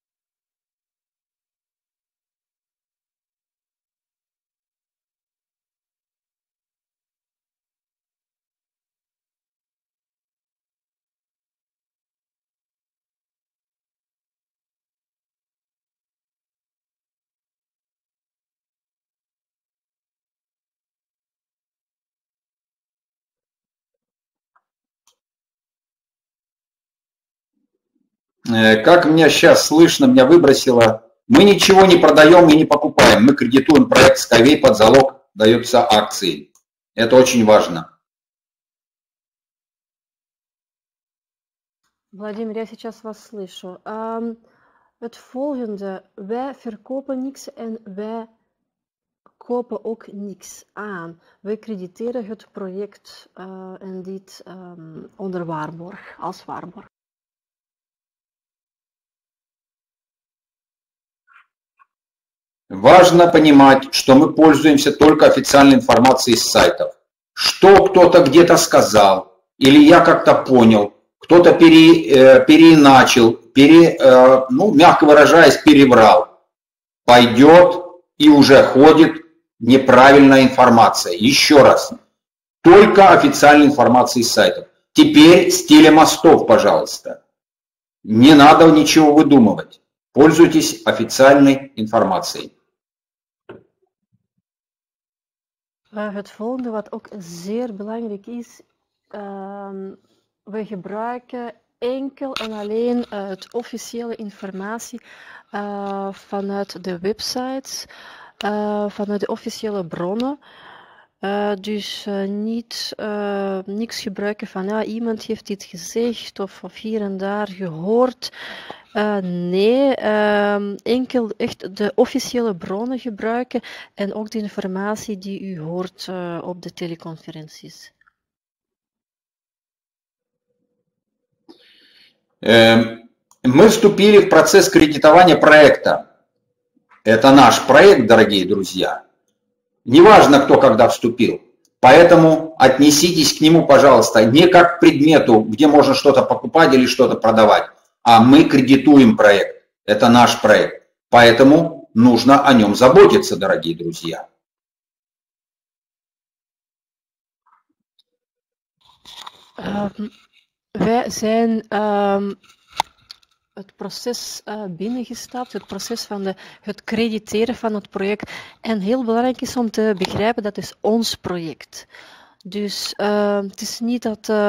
Как меня сейчас слышно, меня выбросило. Мы ничего не продаем и не покупаем. Мы кредитуем проект Skyway, под залог даются акции. Это очень важно. Владимир, я сейчас вас слышу. Het volgende. Wij verkopen niks en wij kopen ook niks aan. Wij crediteren het project en dit onder waarborg, als waarborg. Важно понимать, что мы пользуемся только официальной информацией с сайтов. Что кто-то где-то сказал, или я как-то понял, кто-то переиначил, мягко выражаясь, переврал, пойдет и уже ходит неправильная информация. Еще раз, только официальной информации с сайтов. Теперь с телемостов, пожалуйста. Не надо ничего выдумывать. Пользуйтесь официальной информацией. Het volgende wat ook zeer belangrijk is, we gebruiken enkel en alleen het officiële informatie vanuit de websites, vanuit de officiële bronnen. Dus niks gebruiken van iemand heeft dit gezegd of hier en daar gehoord. Nee, enkel echt de officiële bronnen gebruiken en ook de informatie die u hoort op de teleconferenties. Мы вступили в процесс кредитования проекта. Это наш проект, дорогие друзья. Неважно, кто когда вступил. Поэтому отнеситесь к нему, пожалуйста, не как к предмету, где можно что-то покупать или что-то продавать, а мы кредитуем проект. Это наш проект. Поэтому нужно о нем заботиться, дорогие друзья. Wij zijn het proces binnengestapt, het proces van het crediteren van het project. En heel belangrijk is om te begrijpen, dat is ons project. Dus het is niet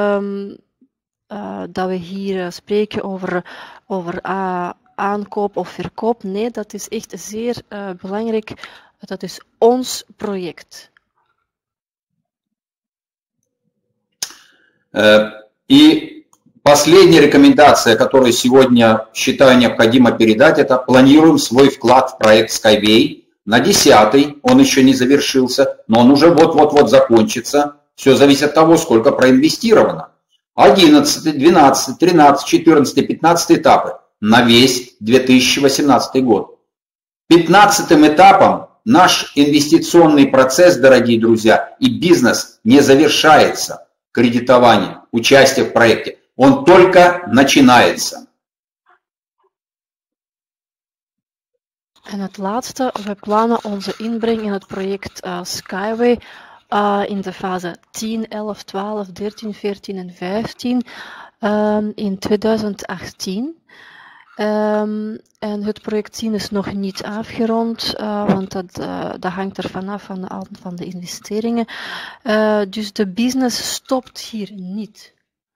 dat we hier spreken over aankoop of verkoop. Nee, dat is echt zeer belangrijk. Dat is ons project. И последняя рекомендация, которую сегодня считаю необходимо передать, это планируем свой вклад в проект Skyway на 10-й, он еще не завершился, но он уже вот-вот закончится. Все зависит от того, сколько проинвестировано. 11, 12, 13, 14, 15 этапы на весь 2018 год. 15-м этапом наш инвестиционный процесс, дорогие друзья, и бизнес не завершается. Кредитование, участие в проекте. Он только начинается. En het laatste, we plannen onze inbreng in het project Skyway in de fase 10, 11, 12, 13, 14 en 15 in 2018. En het project 10 is nog niet afgerond, want dat hangt er vanaf van de investeringen. Dus de business stopt hier niet.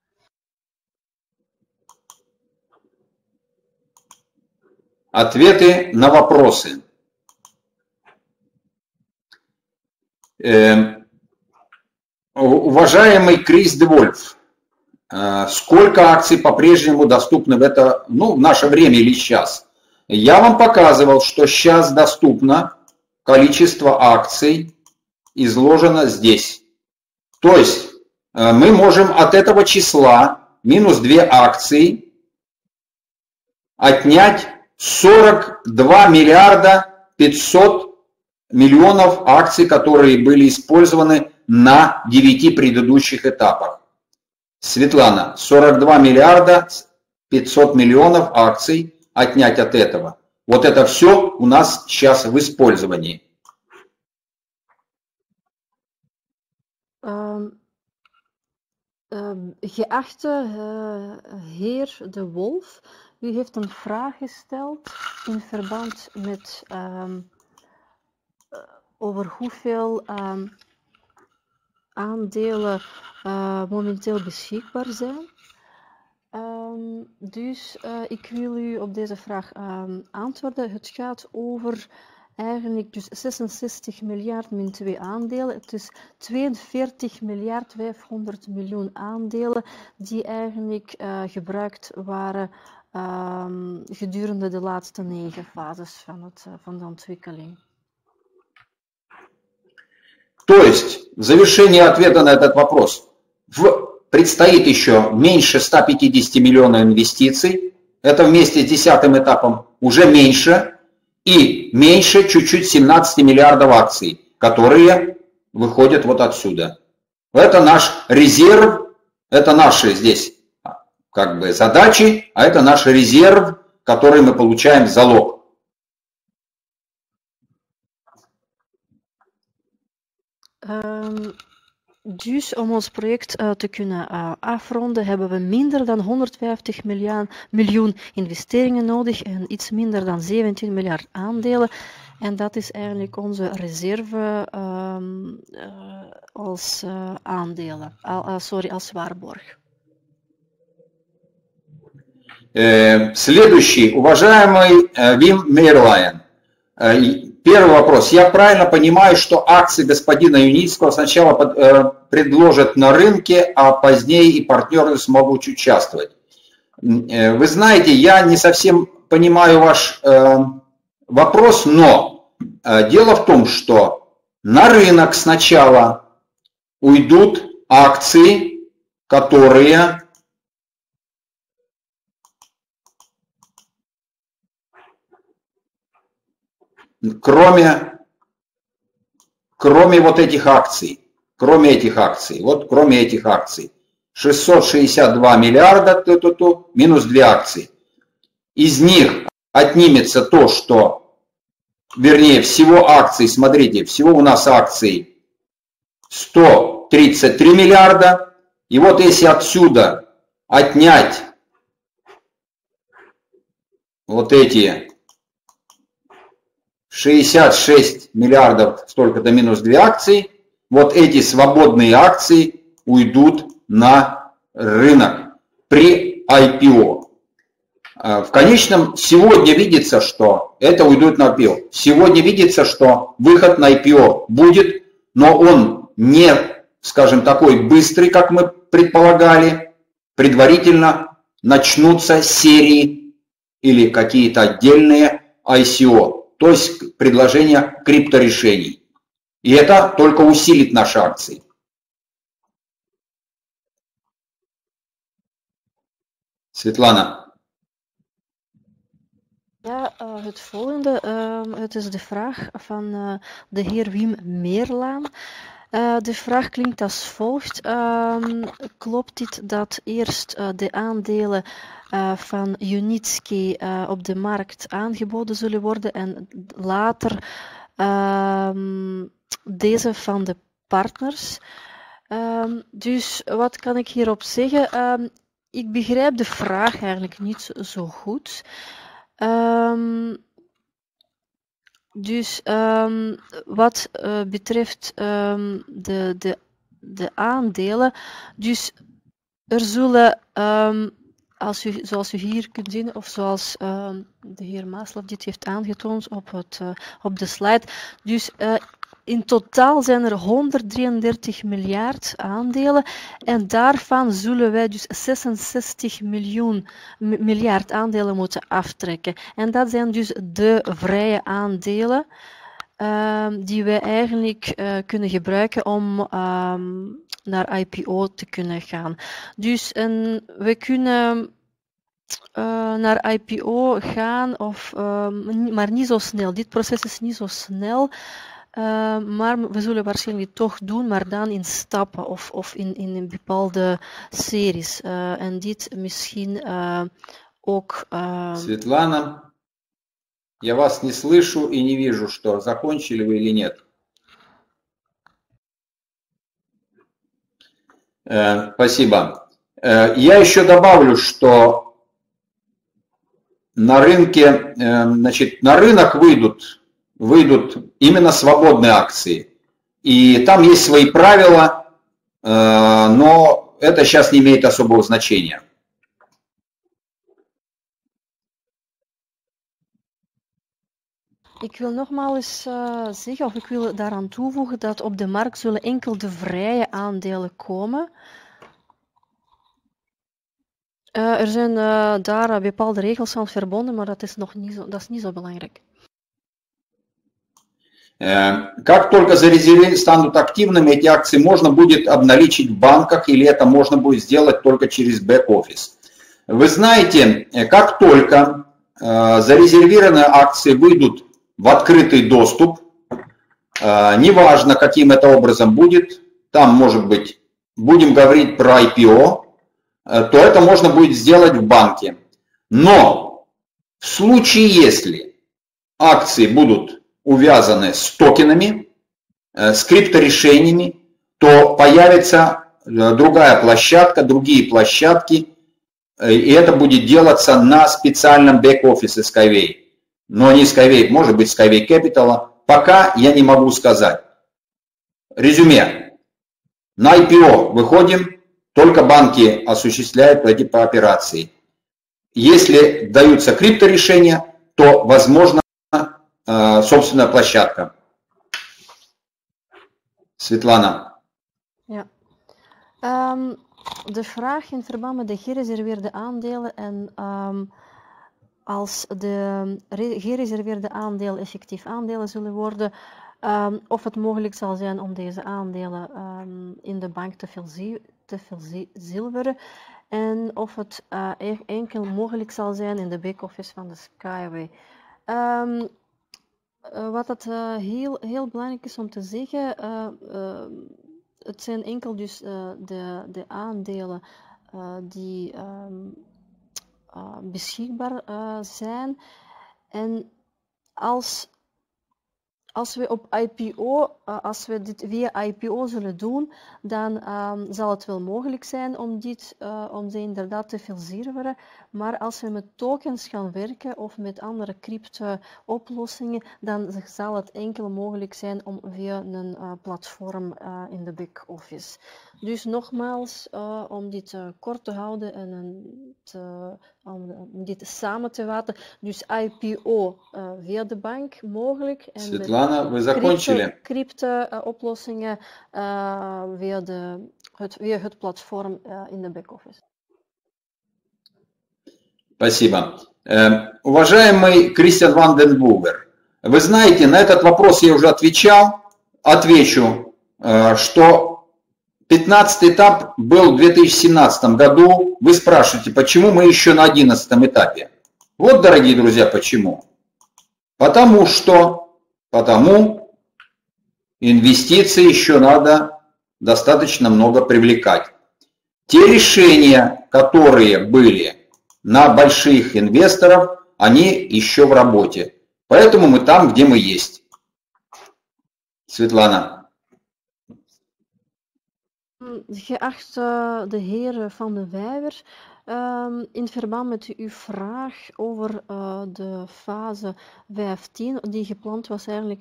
Ответы на вопросы. Уважаемый Крис Девольф, сколько акций по-прежнему доступны в наше время или сейчас? Я вам показывал, что сейчас доступно количество акций изложено здесь. То есть мы можем от этого числа минус 2 акции отнять 42 миллиарда 500 миллионов акций, которые были использованы на 9 предыдущих этапах. Светлана, 42 миллиарда 500 миллионов акций отнять от этого. Вот это все у нас сейчас в использовании. Geachte heer De Wolf, u heeft een vraag gesteld in verband met over hoeveel aandelen momenteel beschikbaar zijn. Dus ik wil u op deze vraag antwoorden. Het gaat over eigenlijk dus 66 miljard min 2 aandelen. Het is 42 miljard 500 miljoen aandelen die eigenlijk gebruikt waren gedurende de laatste 9 fases van de ontwikkeling. То есть, в завершении ответа на этот вопрос, предстоит еще меньше 150 миллионов инвестиций, это вместе с 10-м этапом уже меньше, и меньше чуть-чуть 17 миллиардов акций, которые выходят вот отсюда. Это наш резерв, это наши здесь как бы задачи, а это наш резерв, который мы получаем в залог. Dus om ons project te kunnen afronden hebben we minder dan 150 miljoen investeringen nodig en iets minder dan 17 miljard aandelen. En dat is eigenlijk onze reserve als aandelen, als waarborg. Следующий, уважаемый Вим Мейерлайн. Первый вопрос. Я правильно понимаю, что акции господина Юницкого сначала предложат на рынке, а позднее и партнеры смогут участвовать? Вы знаете, я не совсем понимаю ваш вопрос, но дело в том, что на рынок сначала уйдут акции, которые кроме вот этих акций, кроме этих акций, 662 миллиарда, минус 2 акции. Из них отнимется то, что, вернее, всего акций, смотрите, всего у нас акций 133 миллиарда. И вот если отсюда отнять вот эти 66 миллиардов, столько-то минус 2 акции, вот эти свободные акции уйдут на рынок при IPO. В конечном сегодня видится, что это уйдут на IPO. Сегодня видится, что выход на IPO будет, но он не, скажем, такой быстрый, как мы предполагали. Предварительно начнутся серии или какие-то отдельные ICO. То есть предложение крипторешений. И это только усилит наши акции. Светлана. Ja, het volgende. Het is de vraag van de heer Wim Meerlaan. De vraag klinkt als volgt. Klopt dit dat eerst de aandelen van Junitsky op de markt aangeboden zullen worden en later deze van de partners? Dus wat kan ik hierop zeggen? Ik begrijp de vraag eigenlijk niet zo goed. Dus wat betreft de aandelen, dus er zullen, zoals u hier kunt zien, of zoals de heer Maaslov dit heeft aangetoond op de slide, dus in totaal zijn er 133 miljard aandelen en daarvan zullen wij dus 66 miljard aandelen moeten aftrekken. En dat zijn dus de vrije aandelen die wij eigenlijk kunnen gebruiken om naar IPO te kunnen gaan. Dus we kunnen naar IPO gaan, maar niet zo snel. Dit proces is niet zo snel. Maar we zullen waarschijnlijk toch doen, maar dan in stappen of in een bepaalde series. En dit misschien ook... Светлана, я вас не слышу и не вижу, что закончили вы или нет. Спасибо. Я еще добавлю, что на рынке, значит, на рынок выйдут именно свободные акции. И там есть свои правила, но это сейчас не имеет особого значения. Ik wil nogmaals zeggen, of ik wil daaraan toevoegen, dat op de markt zullen enkel de vrije aandelen komen. Er zijn daar bepaalde regels aan verbonden, maar dat is niet zo belangrijk. Как только станут активными, эти акции можно будет обналичить в банках, или это можно будет сделать только через бэк-офис. Вы знаете, как только зарезервированные акции выйдут в открытый доступ, неважно, каким это образом будет, там, может быть, будем говорить про IPO, то это можно будет сделать в банке. Но в случае, если акции будут увязаны с токенами, с крипторешениями, то появится другая площадка, другие площадки, и это будет делаться на специальном бэк-офисе Skyway. Но не Skyway, может быть Skyway Capital, пока я не могу сказать. Резюме. На IPO выходим, только банки осуществляют эти операции. Если даются крипторешения, то возможно собственная площадка. Светлана. Ja. De vraag in verband met de gereserveerde aandelen en als de gereserveerde aandelen effectief aandelen zullen worden, of het mogelijk zal zijn om deze aandelen in de bank te verzilveren en of het enkel mogelijk zal zijn in de back-office van de Skyway. Wat het heel belangrijk is om te zeggen, het zijn enkel dus de aandelen die beschikbaar zijn. En als we op IPO, als we dit via IPO zullen doen, dan zal het wel mogelijk zijn om ze inderdaad te verzilveren. Maar als we met tokens gaan werken of met andere crypto-oplossingen, dan zal het enkel mogelijk zijn om via een platform in de back-office. Dus nogmaals, om dit kort te houden en om dit samen te vatten. Dus IPO via de bank mogelijk. En Светлана, вы закончили? Crypto-oplossingen via het platform in de back-office. Спасибо. Уважаемый Кристиан Ван ден Бувер, вы знаете, на этот вопрос я уже отвечу, что 15-й этап был в 2017 году. Вы спрашиваете, почему мы еще на 11-м этапе? Вот, дорогие друзья, почему. Потому инвестиции еще надо достаточно много привлекать. Те решения, которые были на больших инвесторов, они еще в работе. Поэтому мы там, где мы есть. Светлана. Geachte de heer Van den Wijver, in verband met uw vraag over de fase 15, die gepland was eigenlijk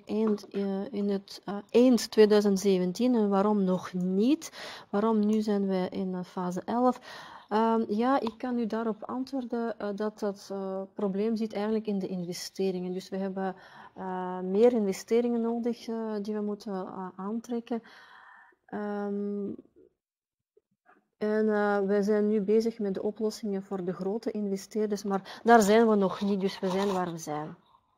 eind 2017 en waarom nog niet? Waarom nu zijn we in fase 11? Ja, ik kan u daarop antwoorden dat dat probleem zit eigenlijk in de investeringen. Dus we hebben meer investeringen nodig die we moeten aantrekken. En wij zijn nu bezig met de oplossingen voor de grote investeerders, maar daar zijn we nog niet, dus we zijn waar we zijn.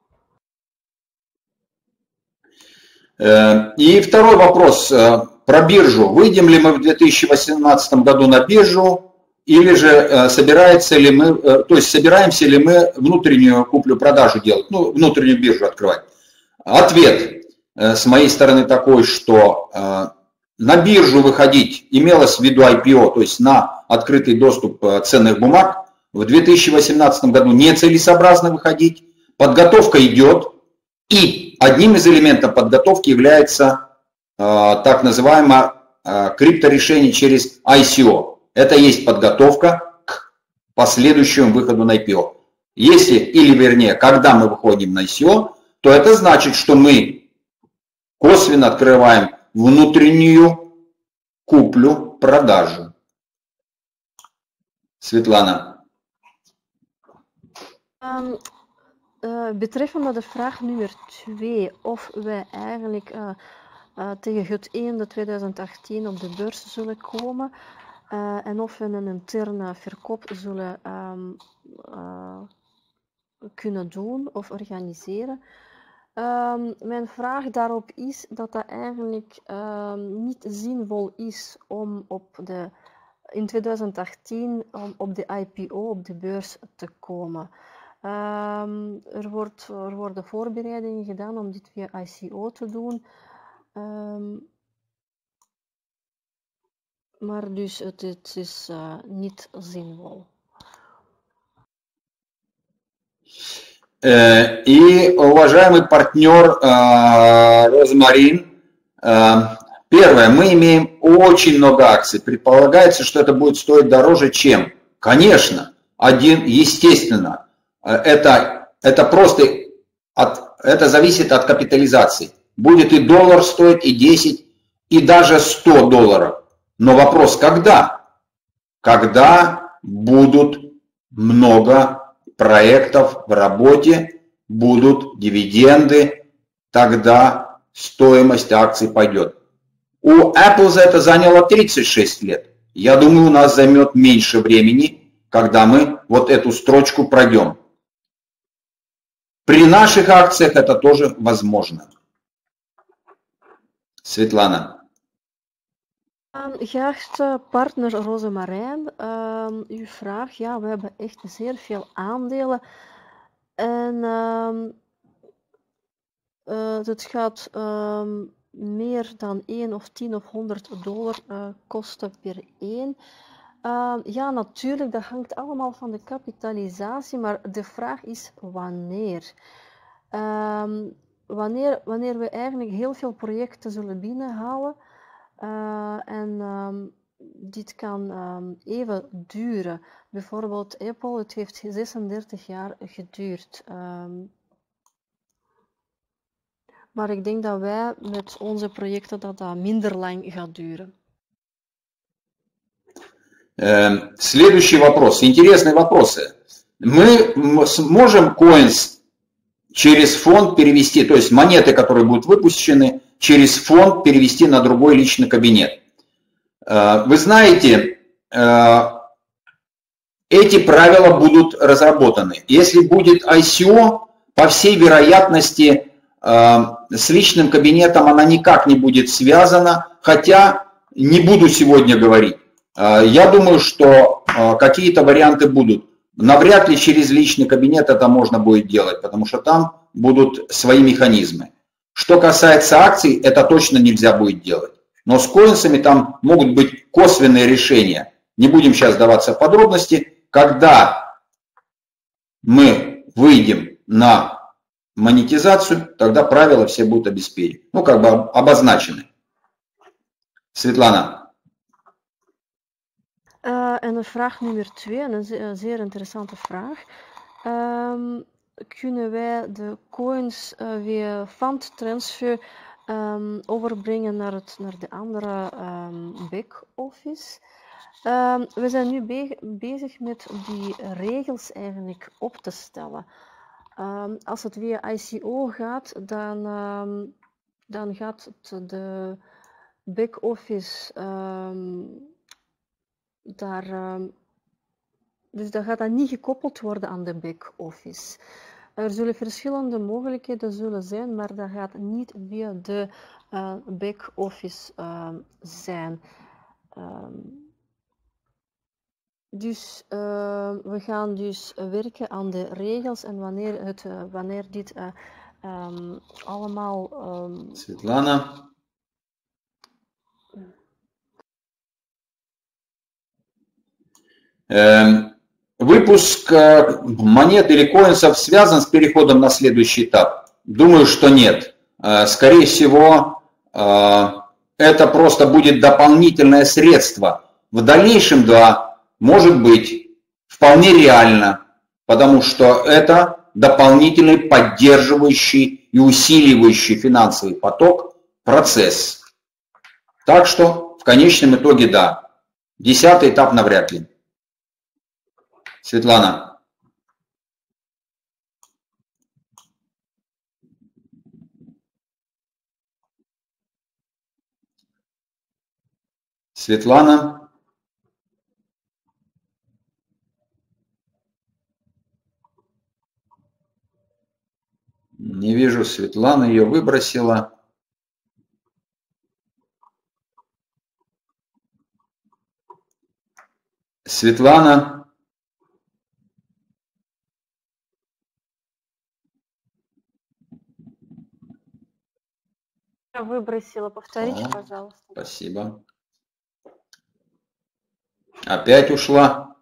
И второй вопрос про биржу. Выйдем ли мы в 2018 году на биржу, или же собираемся ли мы внутреннюю куплю-продажу делать, ну, внутреннюю биржу открывать? Ответ с моей стороны такой, что на биржу выходить имелось в виду IPO, то есть на открытый доступ ценных бумаг, в 2018 году нецелесообразно выходить. Подготовка идет, и одним из элементов подготовки является так называемое крипторешение через ICO. Это есть подготовка к последующему выходу на IPO. Если, или вернее, когда мы выходим на ICO, то это значит, что мы косвенно открываем внутреннюю куплю-продажу. Светлана. Betreffende de vraag nummer 2, of wij eigenlijk tegen het einde 2018 op de beurs zullen komen. en of we een interne verkoop zullen kunnen doen of organiseren. Mijn vraag daarop is dat dat eigenlijk niet zinvol is om in 2018 op de IPO, op de beurs te komen. Er worden voorbereidingen gedaan om dit via ICO te doen. Maar dus het is niet zinvol. И, уважаемый партнер Розмарин, первое, мы имеем очень много акций. Предполагается, что это будет стоить дороже, чем? Конечно, естественно, это просто это зависит от капитализации. Будет и доллар стоить, и 10, и даже $100. Но вопрос, когда? Когда будут много проектов в работе, будут дивиденды, тогда стоимость акций пойдет. У Apple за это заняло 36 лет. Я думаю, у нас займет меньше времени, когда мы вот эту строчку пройдем. При наших акциях это тоже возможно. Светлана. Geachte partner Rosemarijn, uw vraag, ja, we hebben echt zeer veel aandelen en het gaat meer dan 1 of 10 of $100 kosten per één. Ja, natuurlijk, dat hangt allemaal van de kapitalisatie, maar de vraag is wanneer. Wanneer we eigenlijk heel veel projecten zullen binnenhalen. Dit kan even duren. Bijvoorbeeld Apple, het heeft 36 jaar geduurd. Maar ik denk dat wij met onze projecten dat minder lang gaat duren. Следующий вопрос. Интересные вопросы. Мы можем coins через фонд перевести, то есть монеты, которые будут выпущены, через фонд перевести на другой личный кабинет. Вы знаете, эти правила будут разработаны. Если будет ICO, по всей вероятности, с личным кабинетом она никак не будет связана, хотя не буду сегодня говорить. Я думаю, что какие-то варианты будут. Навряд ли через личный кабинет это можно будет делать, потому что там будут свои механизмы. Что касается акций, это точно нельзя будет делать. Но с коинсами там могут быть косвенные решения. Не будем сейчас вдаваться в подробности. Когда мы выйдем на монетизацию, тогда правила все будут обеспечены. Ну, как бы обозначены. Светлана. En de vraag nummer 2, een zeer interessante vraag. Kunnen wij de coins via fundtransfer overbrengen naar de andere back-office? We zijn nu bezig met die regels eigenlijk op te stellen. Als het via ICO gaat, dan gaat de back-office dus dan gaat dat niet gekoppeld worden aan de back-office. Er zullen verschillende mogelijkheden zullen zijn, maar dat gaat niet via de back-office zijn. Dus we gaan dus werken aan de regels en wanneer dit allemaal... Светлана. Выпуск монет или коинсов связан с переходом на следующий этап? Думаю, что нет. Скорее всего, это просто будет дополнительное средство. В дальнейшем, да, может быть, вполне реально, потому что это дополнительный поддерживающий и усиливающий финансовый поток процесс. Так что в конечном итоге, да. 10-й этап навряд ли. Светлана. Светлана. Светлана ее выбросила. Светлана. Выбросила. Повторите, пожалуйста. Спасибо. Опять ушла.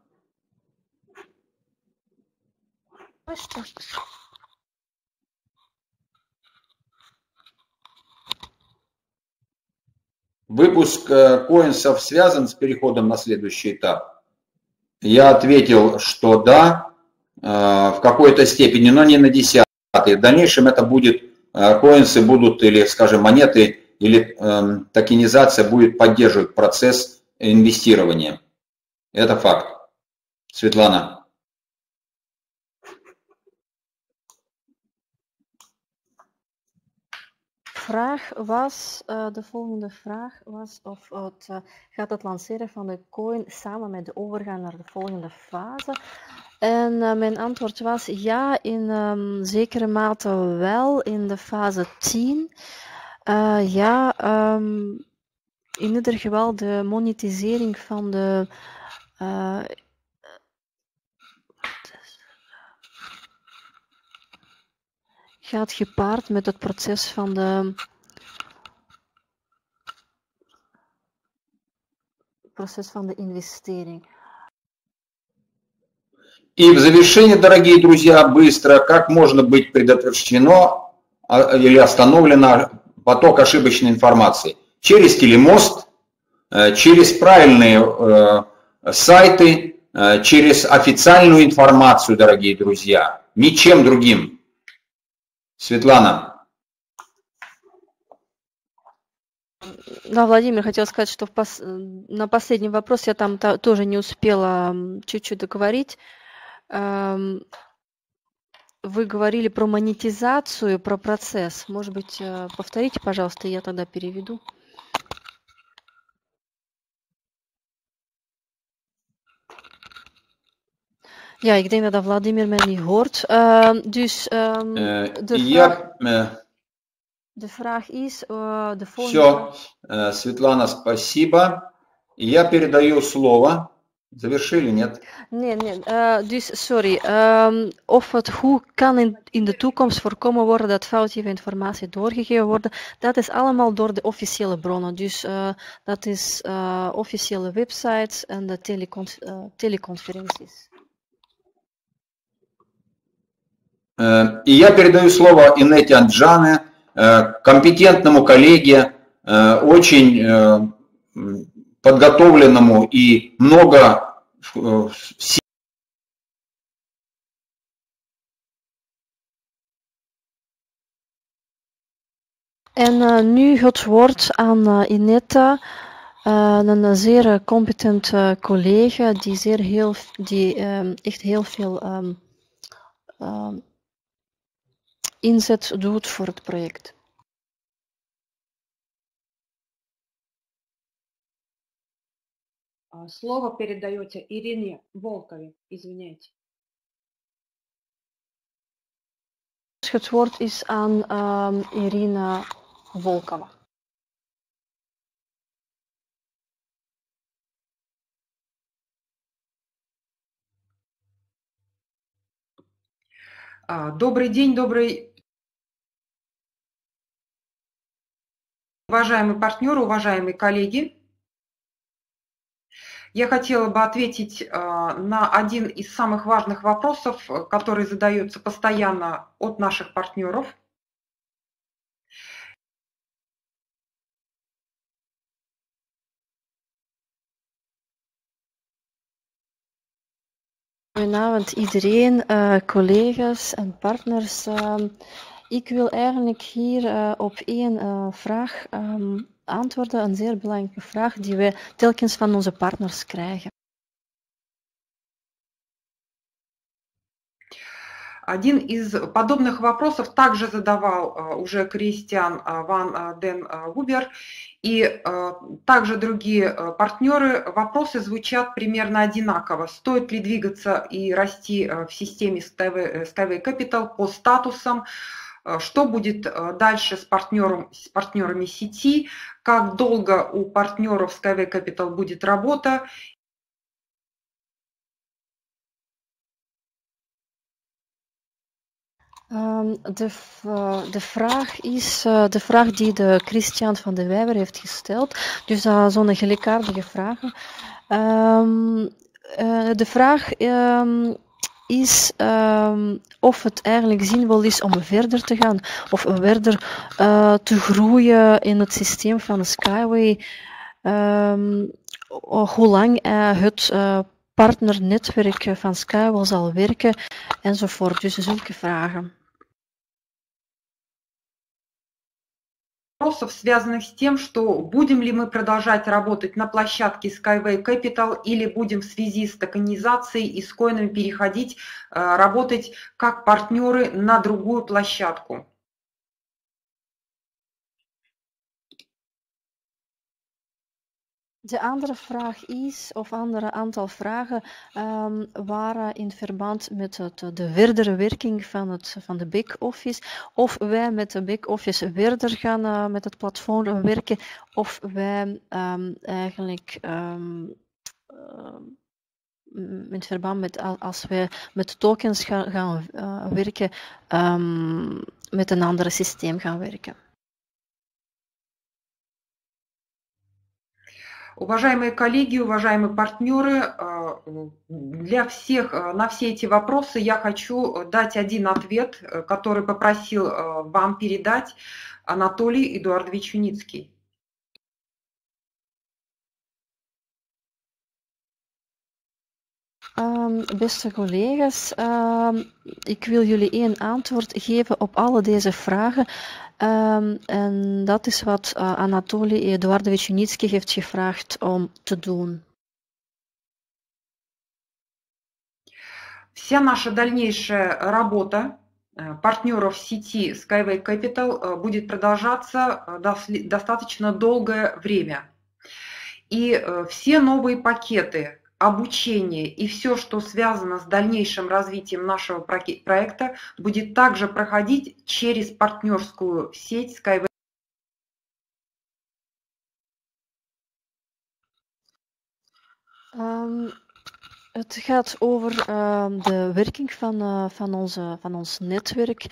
Выпуск коинсов связан с переходом на следующий этап? Я ответил, что да, в какой-то степени, но не на 10-й. В дальнейшем это будет, коинсы будут, или, скажем, монеты, или токенизация будет поддерживать процесс инвестирования. Это факт. Светлана. De volgende vraag was of gaat het lanceren van de coin samen met de overgang naar de volgende fase? En mijn antwoord was ja, in zekere mate wel, in de fase 10. In ieder geval de monetisering van de gaat gepaard met het proces van de investering. И в завершение, дорогие друзья, быстро, как можно быть предотвращено или остановлено поток ошибочной информации? Через телемост, через правильные сайты, через официальную информацию, дорогие друзья, ничем другим. Светлана. Да, Владимир, хотел сказать, что на последний вопрос я там тоже не успела чуть-чуть договорить. Вы говорили про монетизацию, про процесс. Может быть, повторите, пожалуйста, я тогда переведу. Ja, ik denk dat Vladimir mij niet hoort. Dus de vraag is... de Все, Светлана, спасибо. Я передаю слово. Завершили, нет? Nee. Dus sorry. Hoe kan in de toekomst voorkomen worden dat foutieve informatie doorgegeven wordt? Dat is allemaal door de officiële bronnen. Dus dat is officiële websites en de teleconferenties. И я передаю слово Инете Анджане, компетентному коллеге, очень подготовленному и много En nu het woord aan Ineta, een zeer competente collega die echt heel veel inzet doet voor het project. Слово передаете Ирине Волкове. Извиняйте. Het woord is aan Irina Volkova. Добрый день, уважаемые партнеры, уважаемые коллеги. Я хотела бы ответить на один из самых важных вопросов, который задается постоянно от наших партнеров. Goedenavond iedereen, collega's en partners. Ik wil eigenlijk hier op één vraag antwoorden, een zeer belangrijke vraag die we telkens van onze partners krijgen. Один из подобных вопросов также задавал уже Кристиан Ван Ден Губер и также другие партнеры. Вопросы звучат примерно одинаково. Стоит ли двигаться и расти в системе Skyway Capital по статусам, что будет дальше с партнерами сети, как долго у партнеров Skyway Capital будет работа. De vraag is de vraag die de Christian van de Wijver heeft gesteld. Dus zo'n gelijkaardige vragen. De vraag is of het eigenlijk zinvol is om verder te gaan of verder te groeien in het systeem van Skyway. Hoe lang het partnernetwerk van Skyway zal werken enzovoort. Dus zulke vragen. Вопросов, связанных с тем, что будем ли мы продолжать работать на площадке Skyway Capital или будем в связи с токенизацией и с коинами переходить, работать как партнеры на другую площадку. De andere vraag is, of andere aantal vragen waren in verband met de verdere werking van de back-office. Of wij met de back-office verder gaan met het platform werken. Of wij eigenlijk in verband met als wij met tokens gaan werken, met een ander systeem gaan werken. Уважаемые коллеги, уважаемые партнеры, для всех, на все эти вопросы я хочу дать один ответ, который попросил вам передать Анатолий Эдуардович Юницкий. Beste collega's, ik wil jullie één antwoord geven op alle deze vragen. En dat is wat Anatoly Eduardovich Junitsky heeft gevraagd om te doen. Вся наша дальнейшая работа партнеров сети Skyway Capital будет продолжаться достаточно долгое время. И все новые пакеты обучение и все, что связано с дальнейшим развитием нашего проекта, будет также проходить через партнерскую сеть Skyway. Het gaat over de werking van ons netwerk.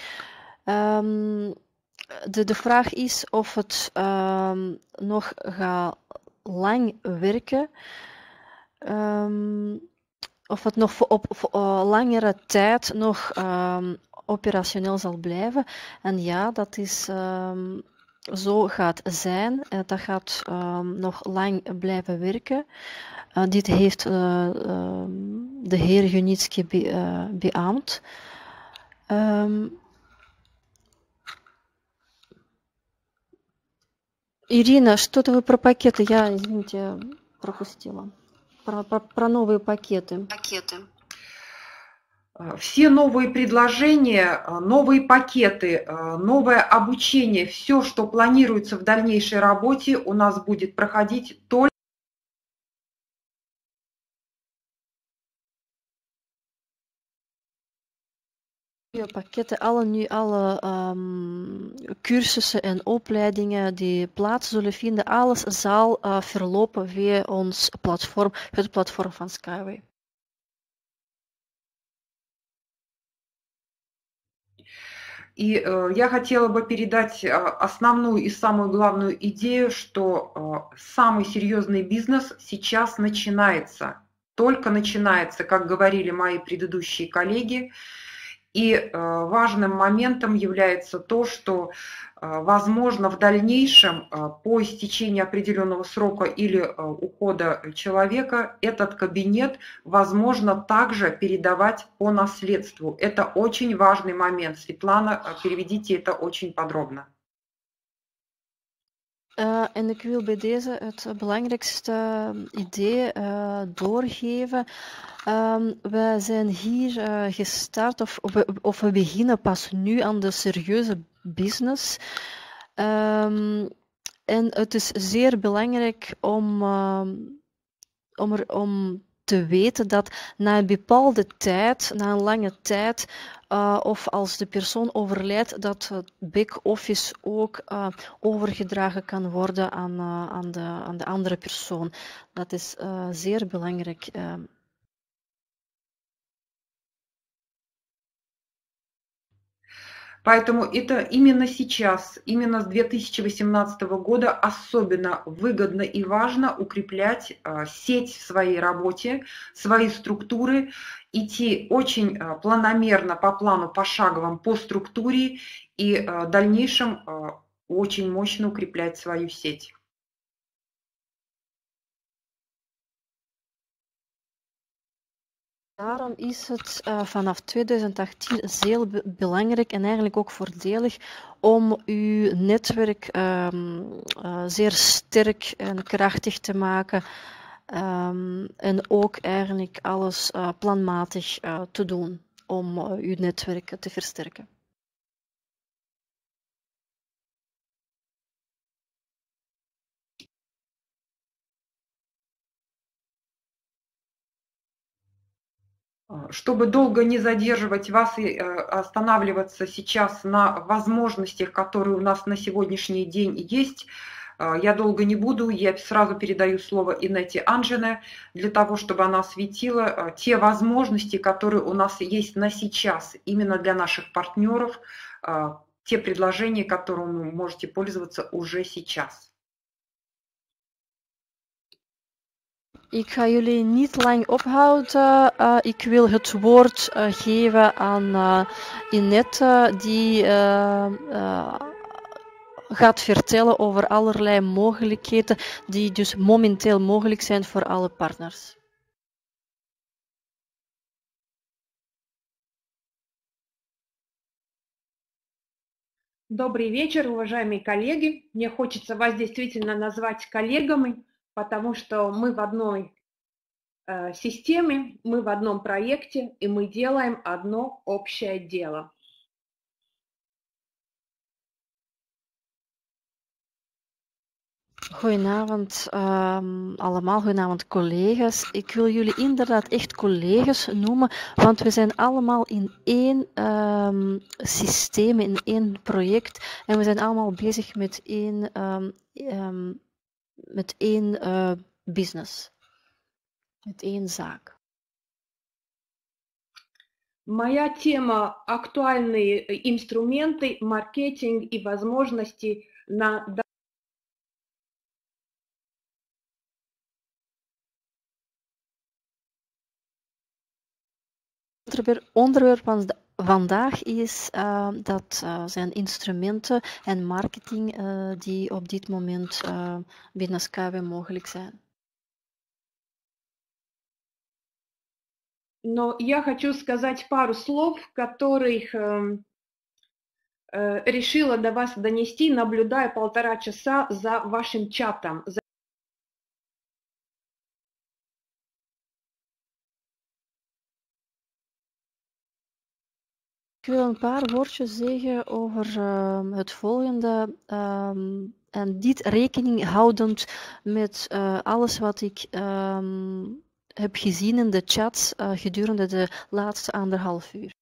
De vraag is of het nog gaat lang werken. Of het nog op langere tijd nog operationeel zal blijven. En ja, dat is zo gaat zijn. Dat gaat nog lang blijven werken. Dit heeft de heer Junitsky beaamd. Ирина, что-то вы про пакеты? Я, извините, пропустила. Про новые пакеты. Все новые предложения, новые пакеты, новое обучение, все, что планируется в дальнейшей работе, у нас будет проходить только pakketten, alle cursussen en opleidingen die plaats zullen vinden, alles zal verlopen via ons platform, het platform van Skyway. И я хотела бы передать основную и самую главную идею, что самый серьезный бизнес сейчас начинается, только начинается, как говорили мои предыдущие коллеги. И важным моментом является то, что, возможно, в дальнейшем, по истечении определенного срока или ухода человека, этот кабинет возможно также передавать по наследству. Это очень важный момент. Светлана, переведите это очень подробно. En ik wil bij deze het belangrijkste idee doorgeven. We zijn hier gestart, of we beginnen pas nu aan de serieuze business. En het is zeer belangrijk om te weten dat na een bepaalde tijd, na een lange tijd, of als de persoon overlijdt, dat het back-office ook overgedragen kan worden aan de andere persoon. Dat is zeer belangrijk. Поэтому это именно сейчас, именно с 2018 года особенно выгодно и важно укреплять сеть в своей работе, свои структуры, идти очень планомерно по плану пошаговым по структуре и в дальнейшем очень мощно укреплять свою сеть. Daarom is het vanaf 2018 zeer belangrijk en eigenlijk ook voordelig om uw netwerk zeer sterk en krachtig te maken en ook eigenlijk alles planmatig te doen om uw netwerk te versterken. Чтобы долго не задерживать вас и останавливаться сейчас на возможностях, которые у нас на сегодняшний день есть, я долго не буду, я сразу передаю слово Инете Анжене для того, чтобы она осветила те возможности, которые у нас есть на сейчас, именно для наших партнеров, те предложения, которыми вы можете пользоваться уже сейчас. Ik ga jullie niet lang ophouden. Ik wil het woord geven aan Inette, die gaat vertellen over allerlei mogelijkheden die dus momenteel mogelijk zijn voor alle partners. Добрый вечер, уважаемые коллеги. Мне хочется вас действительно назвать коллегами, потому что мы в одной системе, мы в одном проекте, и мы делаем одно общее дело. Goedenavond allemaal, goedenavond collega's. Ik wil jullie inderdaad echt collega's noemen, want we zijn allemaal in één systeem, in één project en we zijn allemaal bezig met één business, met één zaak. Моя тема – актуальные инструменты, маркетинг и возможности на onderwerp van vandaag is dat zijn instrumenten en marketing die op dit moment binnen SKW mogelijk zijn. Но я хочу сказать пару слов, которых решила до вас донести, наблюдая 1,5 часа за вашим чатом. Ik wil een paar woordjes zeggen over het volgende en dit rekening houdend met alles wat ik heb gezien in de chats gedurende de laatste 1,5 uur.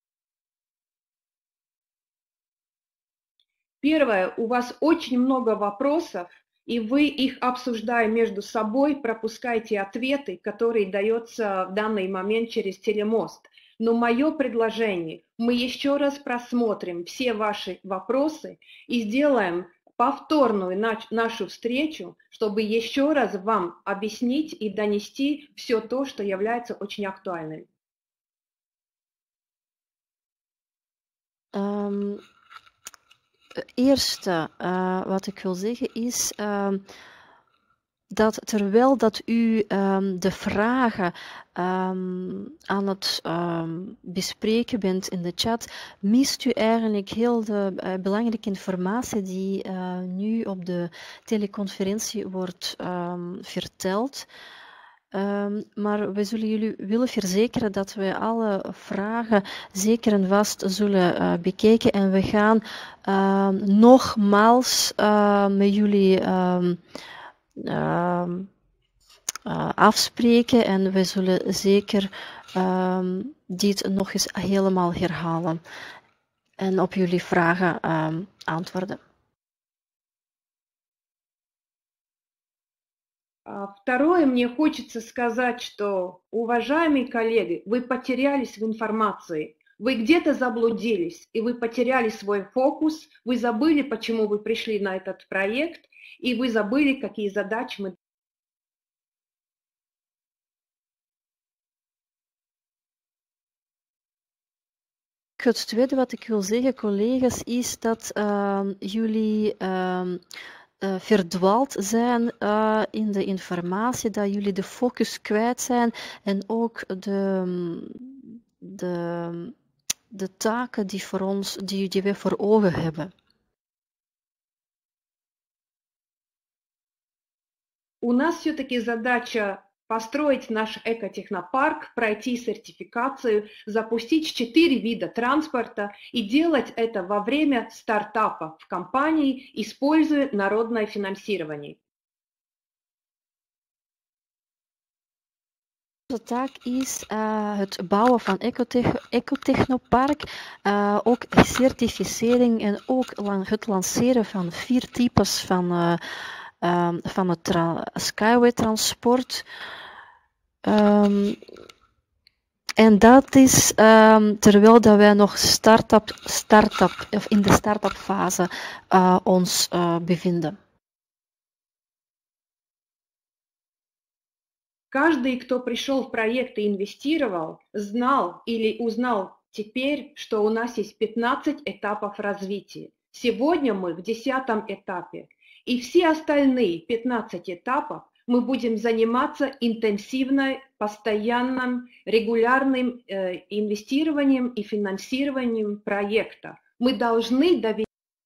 Первое, у вас очень много вопросов, и вы их, обсуждая между собой, пропускаете ответы, которые даются в данный момент через телемост. Но мое предложение, мы еще раз просмотрим все ваши вопросы и сделаем повторную нашу встречу, чтобы еще раз вам объяснить и донести все то, что является очень актуальным. Eerste wat ik wil zeggen is dat terwijl dat u de vragen aan het bespreken bent in de chat, mist u eigenlijk heel de belangrijke informatie die nu op de teleconferentie wordt verteld. Maar we zullen jullie willen verzekeren dat we alle vragen zeker en vast zullen bekijken en we gaan nogmaals met jullie afspreken en we zullen zeker dit nog eens helemaal herhalen en op jullie vragen antwoorden. Второе, мне хочется сказать, что, уважаемые коллеги, вы потерялись в информации, вы где-то заблудились, и вы потеряли свой фокус, вы забыли, почему вы пришли на этот проект, и вы забыли, какие задачи мы. Het tweede wat ik wil zeggen, collega's, is dat jullie verdwaald zijn in de informatie, dat jullie de focus kwijt zijn en ook de taken die voor ons, die we voor ogen hebben. У нас все-таки задача построить наш экотехнопарк, пройти сертификацию, запустить 4 вида транспорта и делать это во время стартапа в компании, используя народное финансирование. Onze taak is het bouwen van ecotechnopark, ook certificering en ook het lanceren van 4 types van het Skyway transport. En dat is terwijl dat wij nog in de start-up fase ons bevinden. Каждый, кто пришел в проект и инвестировал, знал или узнал теперь, что у нас есть 15 этапов развития. Сегодня мы в 10-м этапе. И все остальные 15 этапов мы будем заниматься интенсивным, постоянным, регулярным инвестированием и финансированием проекта. Мы должны довести.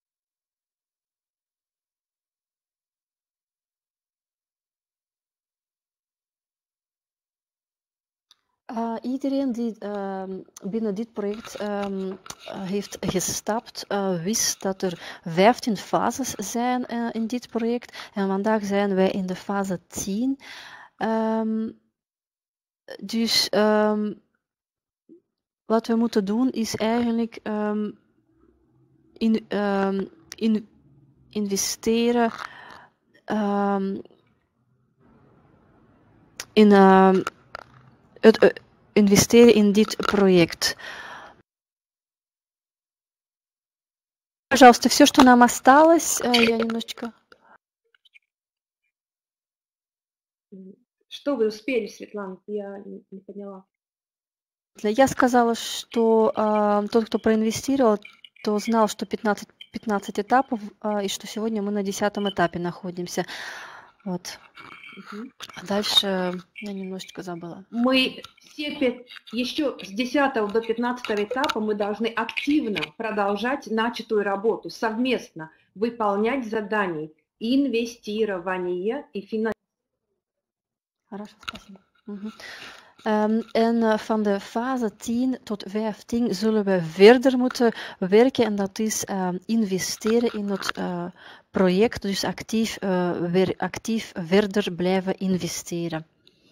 Iedereen die binnen dit project heeft gestapt, wist dat er 15 fases zijn in dit project. En vandaag zijn wij in de fase 10. Dus wat we moeten doen is eigenlijk investeren investeren in dit проект. Пожалуйста, все, что нам осталось, я немножечко... Что вы успели, Светлана? Я не поняла. Я сказала, что тот, кто проинвестировал, то знал, что 15 этапов, и что сегодня мы на 10-м этапе находимся. Вот. А дальше я немножечко забыла. Мы еще с 10 до 15 этапа мы должны активно продолжать начатую работу, совместно выполнять задания инвестирования и финансирования. Хорошо, спасибо. En van de fase 10 tot 15 zullen we verder moeten werken en dat is investeren in het project, dus actief verder blijven investeren.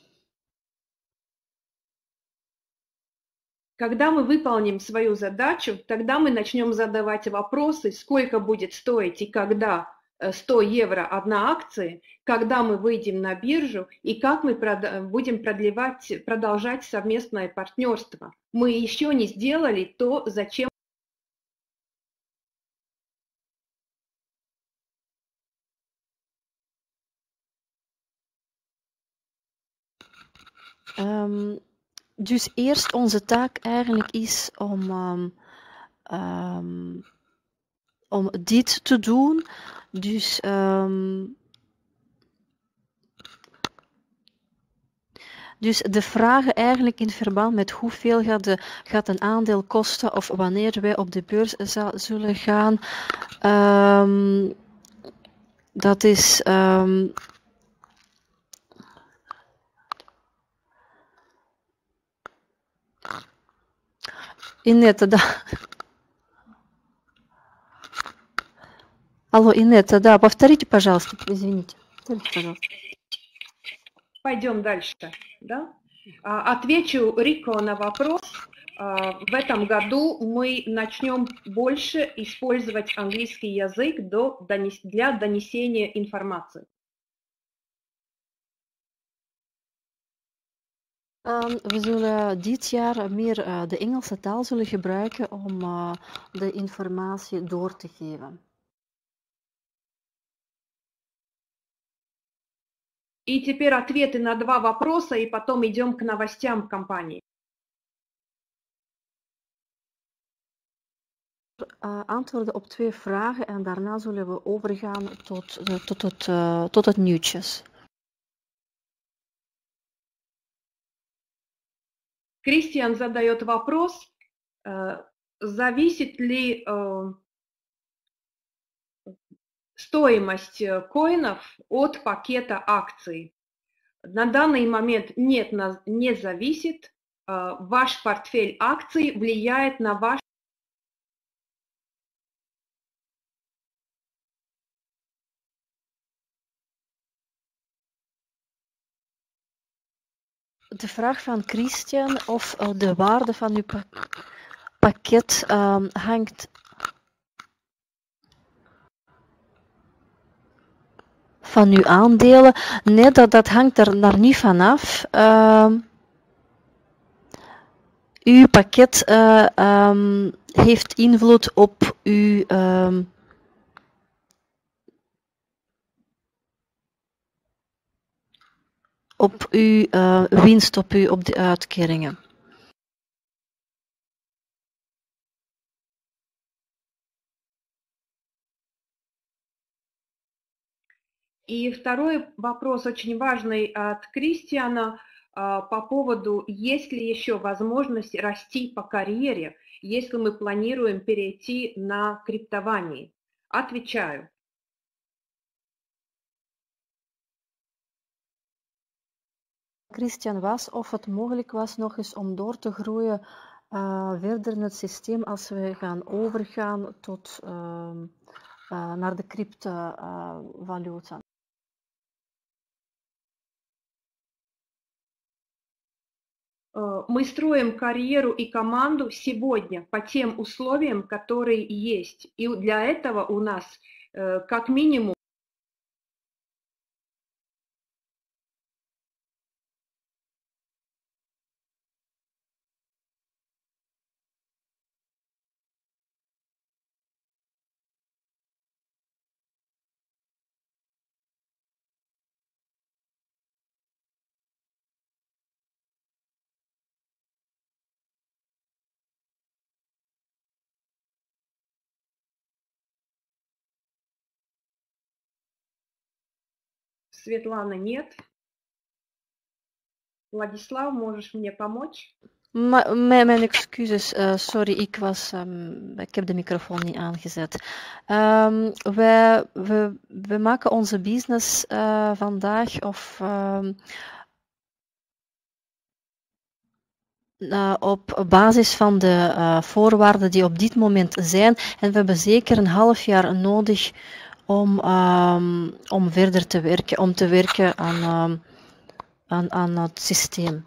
Когда мы выполним свою задачу, тогда мы начнем задавать вопросы, сколько будет стоить и когда 100 евро одна акция, когда мы выйдем на биржу и как мы будем продолжать совместное партнерство. Мы еще не сделали то, зачем. Dus eerst onze taak eigenlijk is om dit te doen. Dus de vragen eigenlijk in verband met hoeveel gaat een aandeel kosten of wanneer wij op de beurs zullen gaan, dat is Инетта, да. Алло, Инетта, да, повторите, пожалуйста, извините. Повторите, пожалуйста. Пойдем дальше. Да? Отвечу Рико на вопрос. В этом году мы начнем больше использовать английский язык для донесения информации. We zullen dit jaar meer de Engelse taal zullen gebruiken om de informatie door te geven. И теперь ответы на два вопроса, и потом идем к новостям компании. Antwoorden op 2 vragen en daarna zullen we overgaan tot het nieuwtjes. Кристиан задает вопрос, зависит ли стоимость коинов от пакета акций. На данный момент нет, не зависит. Ваш портфель акций влияет на ваш. De vraag van Christian of de waarde van uw pakket hangt van uw aandelen. Nee, dat hangt er niet vanaf. Uw pakket heeft invloed op uw winst, op de uitkeringen. И второй вопрос очень важный от Кристиана по поводу, есть ли еще возможность расти по карьере, если мы планируем перейти на криптование. Отвечаю. Christian was of het mogelijk was nog eens om door te groeien verder in het systeem als we gaan overgaan tot naar de cryptovaluta. Мы строим карьеру и команду сегодня по тем условиям, которые есть. И для этого у нас как минимум Светлана нет. Владислав, можешь мне помочь? Mijn excuses, sorry, ik heb de microfoon niet aangezet. We maken onze business vandaag op basis van de voorwaarden die op dit moment zijn. En we hebben zeker een half jaar nodig om verder te werken, om te werken aan het systeem.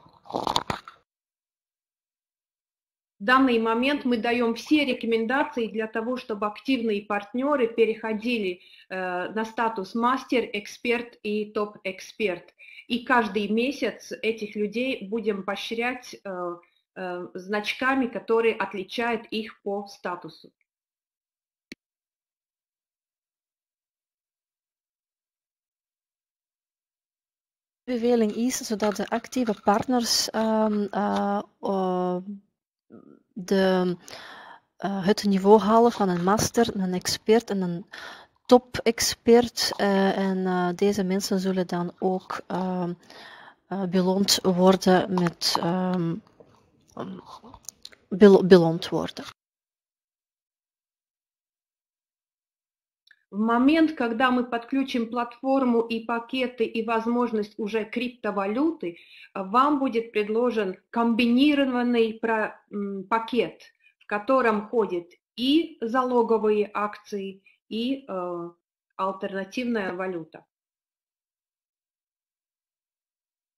В данный момент мы даем все рекомендации для того, чтобы активные партнеры переходили на статус мастер, эксперт и топ-эксперт. И каждый месяц этих людей будем поощрять значками, которые отличают их по статусу. De beveling is zodat de actieve partners het niveau halen van een master, een expert en een top-expert. En deze mensen zullen dan ook beloond worden met beloond worden. В момент, когда мы подключим платформу и пакеты и возможность уже криптовалюты, вам будет предложен комбинированный пакет, в котором ходят и залоговые акции, и альтернативная валюта.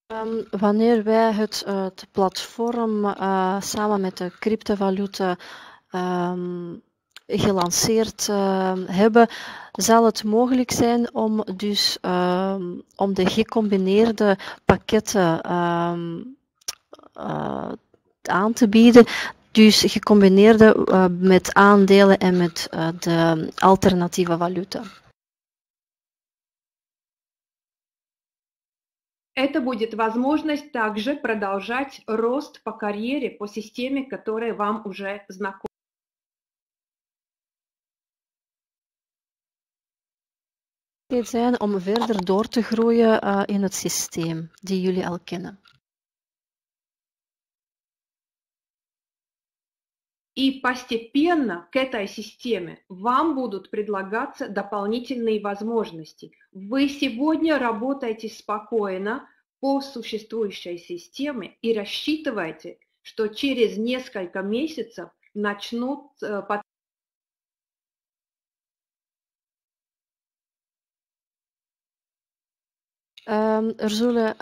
Wanneer wij het platform samen met de cryptovaluta gelanceerd hebben, zal het mogelijk zijn om dus om de gecombineerde pakketten aan te bieden. Dus gecombineerde met aandelen en met de alternatieve valuta. Это будет возможность также продолжать рост по карьере, по системе, которая вам уже знакома. Zijn om verder door te groeien in het systeem die jullie al kennen. И постепенно к этой системе вам будут предлагаться дополнительные возможности. Вы сегодня работаете спокойно по существующей системе и рассчитываете, что через несколько месяцев начнут Er zullen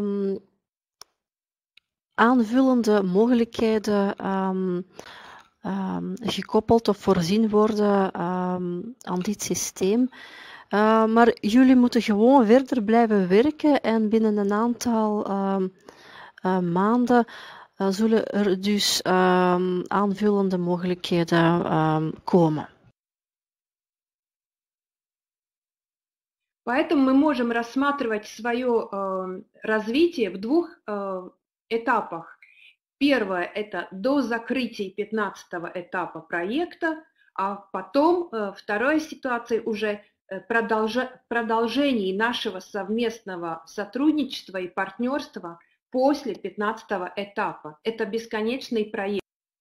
aanvullende mogelijkheden gekoppeld of voorzien worden aan dit systeem. Maar jullie moeten gewoon verder blijven werken en binnen een aantal maanden zullen er dus aanvullende mogelijkheden komen. Поэтому мы можем рассматривать свое развитие в двух этапах. Первое – это до закрытия 15-го этапа проекта, а потом вторая ситуация уже продолжение нашего совместного сотрудничества и партнерства после 15-го этапа. Это бесконечный проект.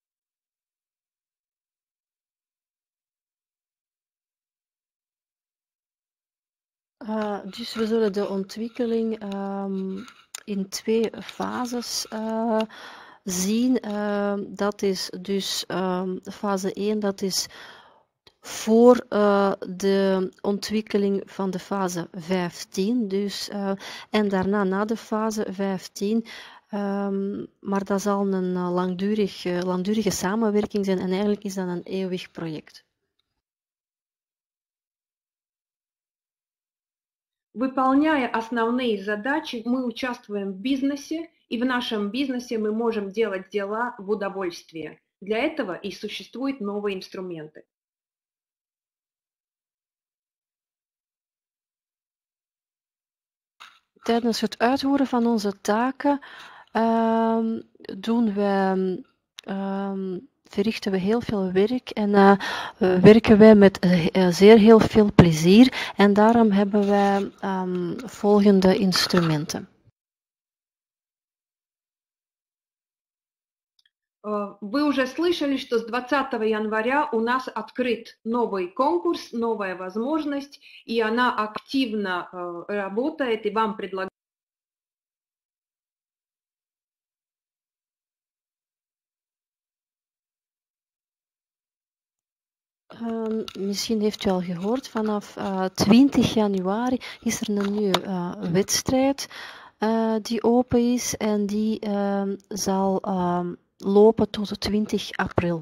Dus we zullen de ontwikkeling in twee fases zien. Dat is dus fase 1, dat is voor de ontwikkeling van de fase 15. Dus, en daarna na de fase 15. Maar dat zal een langdurige samenwerking zijn en eigenlijk is dat een eeuwig project. Выполняя основные задачи, мы участвуем в бизнесе, и в нашем бизнесе мы можем делать дела в удовольствие. Для этого и существуют новые инструменты. Tijdens het uitvoeren van onze taken verrichten we heel veel werk en werken wij met zeer heel veel plezier en daarom hebben wij volgende instrumenten. Вы уже слышали, что с 20 января у нас открыт новый конкурс, новая возможность, и она активно работает и вам предлагает. Misschien heeft u al gehoord, vanaf 20 januari is er een nieuwe wedstrijd die open is en die zal lopen tot 20 april.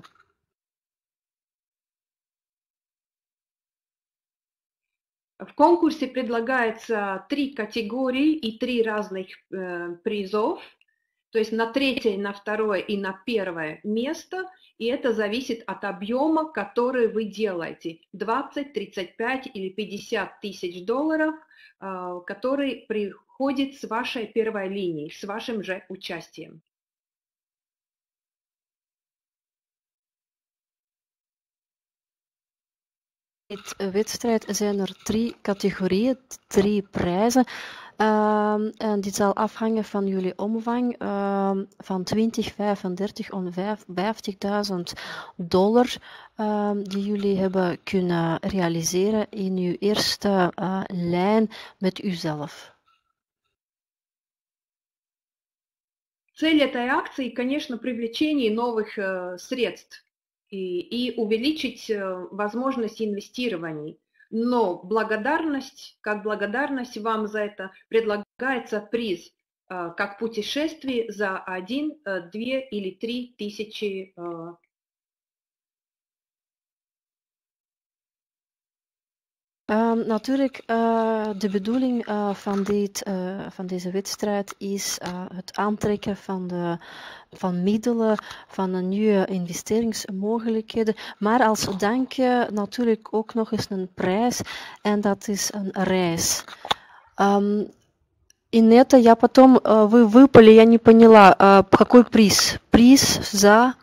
В конкурсе предлагается 3 категории и 3 разных призов, то есть на третье, на второе и на первое место, и это зависит от объема, который вы делаете, 20, 35 или 50 тысяч долларов, который приходит с вашей первой линии, с вашим же участием. In de wedstrijd zijn er 3 categorieën, 3 prijzen. En dit zal afhangen van jullie omvang van 20, 35 en $50.000 die jullie hebben kunnen realiseren in uw eerste lijn met uzelf. Цель этой акции, конечно, привлечение новых средств и увеличить возможность инвестирований. Но благодарность, как благодарность вам за это предлагается приз как путешествие за 1, 2 или 3 тысячи. Natuurlijk, de bedoeling van deze wedstrijd is het aantrekken van middelen, van een nieuwe investeringsmogelijkheden, maar als dank natuurlijk ook nog eens een prijs en dat is een reis. И на это я потом, вы выпали, я не поняла, какой приз? Приз за...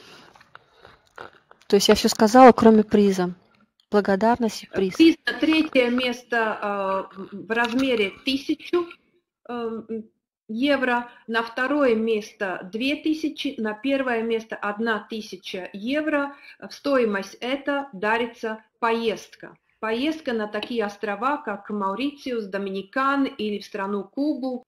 То есть я все сказала, кроме приза. Благодарность и приз. Приз на третье место в размере 1000 евро, на второе место 2000, на первое место 1000 евро. В стоимость это дарится поездка. Поездка на такие острова, как Маурitius, Доминикан или в страну Кубу.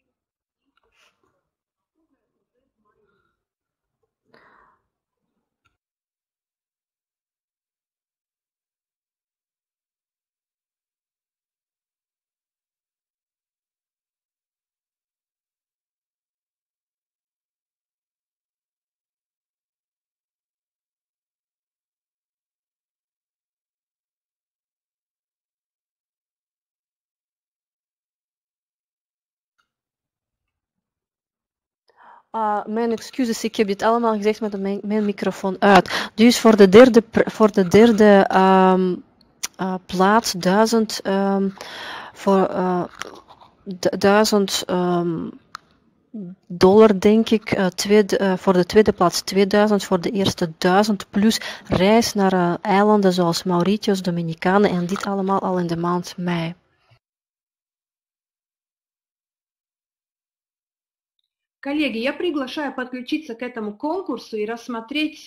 Mijn excuses, ik heb dit allemaal gezegd met mijn microfoon uit. Dus voor de derde plaats 1000 voor $1000 denk ik. Voor de tweede plaats 2000, voor de eerste 1000 plus reis naar eilanden zoals Mauritius, Dominicanen en dit allemaal al in de maand mei. Коллеги, я приглашаю подключиться к этому конкурсу и рассмотреть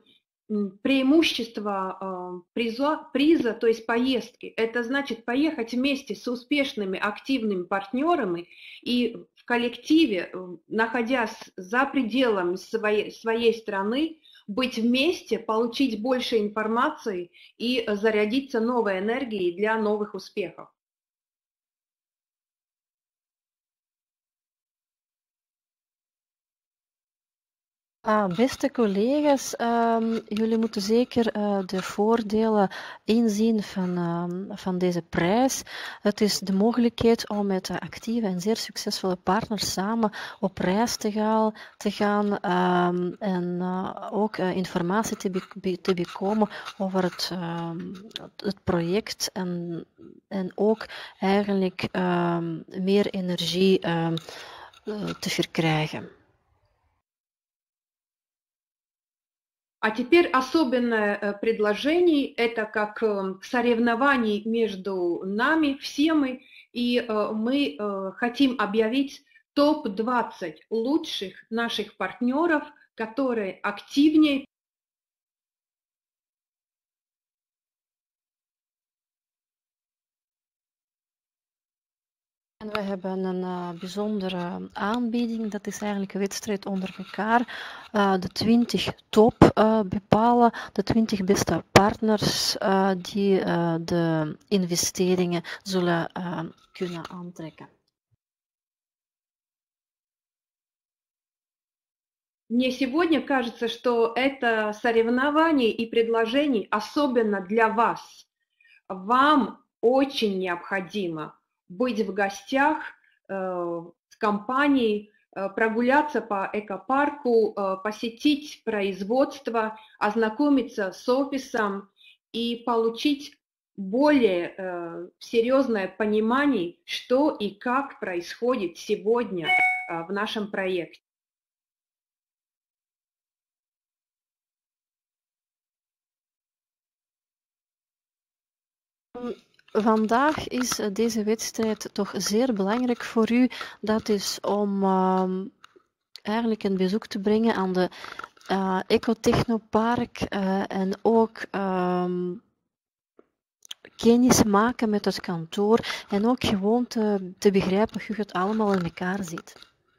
преимущества приза, то есть поездки. Это значит поехать вместе с успешными, активными партнерами и в коллективе, находясь за пределами своей страны, быть вместе, получить больше информации и зарядиться новой энергией для новых успехов. Beste collega's, jullie moeten zeker de voordelen inzien van deze prijs. Het is de mogelijkheid om met actieve en zeer succesvolle partners samen op reis te gaan en ook informatie te bekomen over het project en ook eigenlijk meer energie te verkrijgen. А теперь особенное предложение, это как соревнований между нами, всеми, и мы хотим объявить топ-20 лучших наших партнеров, которые активнее. En we hebben een bijzondere aanbieding, dat is eigenlijk een wedstrijd onder elkaar. De 20 top bepalen, de 20 beste partners die de investeringen zullen kunnen aantrekken. Мне сегодня кажется, что это соревнование и предложение особенно для вас. Вам очень необходимо быть в гостях с компанией, прогуляться по экопарку, посетить производство, ознакомиться с офисом и получить более серьезное понимание, что и как происходит сегодня в нашем проекте. Vandaag is deze wedstrijd toch zeer belangrijk voor u. Dat is om eigenlijk een bezoek te brengen aan de Ecotechnopark en ook kennis maken met het kantoor en ook gewoon te begrijpen hoe het allemaal in elkaar zit.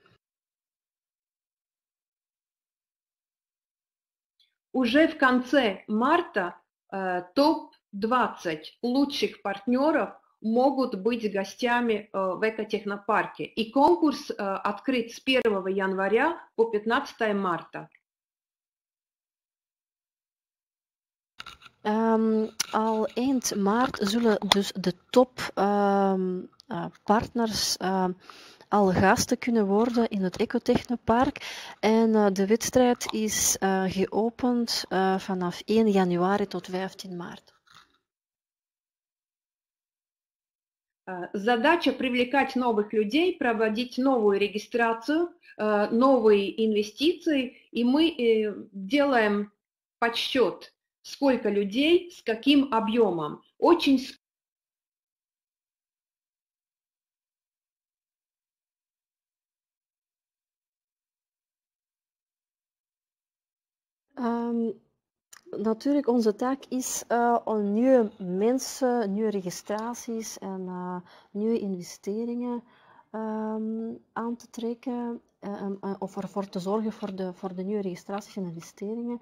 Уже в конце марта топ-20 лучших партнеров могут быть гостями в экотехнопарке. И конкурс открыт с 1 января по 15 марта. Al eind maart zullen dus de toppartners al gasten kunnen worden in het Ecotechnopark. En de wedstrijd is geopend vanaf 1 januari tot 15 maart. Задача привлекать новых людей, проводить новую регистрацию, новые инвестиции, и мы делаем подсчет, сколько людей, с каким объемом. Очень Natuurlijk, onze taak is om nieuwe mensen, nieuwe registraties en nieuwe investeringen aan te trekken of ervoor te zorgen voor de nieuwe registraties en investeringen.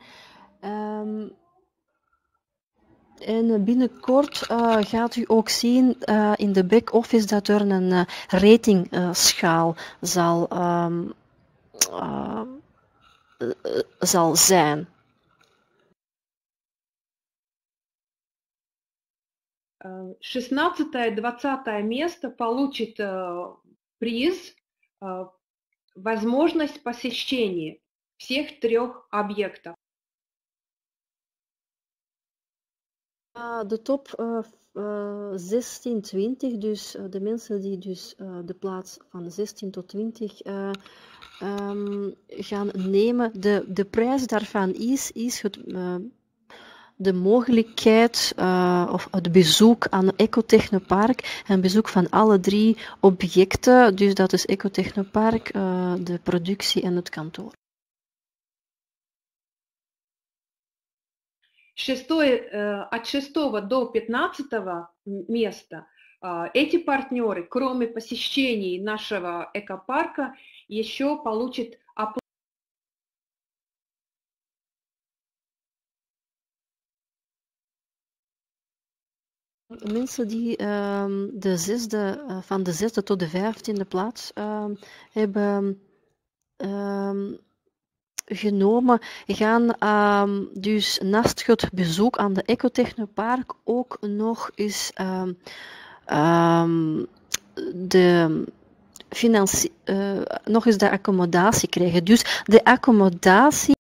En binnenkort gaat u ook zien in de back-office dat er een ratingschaal zal zijn. 16-20 место получит приз, возможность посещения всех 3 объектов. De top 16-20, dus de mensen die dus de plaats van 16 tot 20 gaan nemen, de prijs daarvan is de mogelijkheid of het bezoek aan het Ecotechnopark en bezoek van alle 3 objecten, dus dat is Ecotechnopark, de productie en het kantoor. От 6 до 15 места эти партнеры, кроме посещений нашего экопарка, еще получат оплату. Mensen die van de 6e tot de 15e plaats hebben genomen, gaan dus naast het bezoek aan de Ecotechnopark ook nog eens de accommodatie krijgen. Dus de accommodatie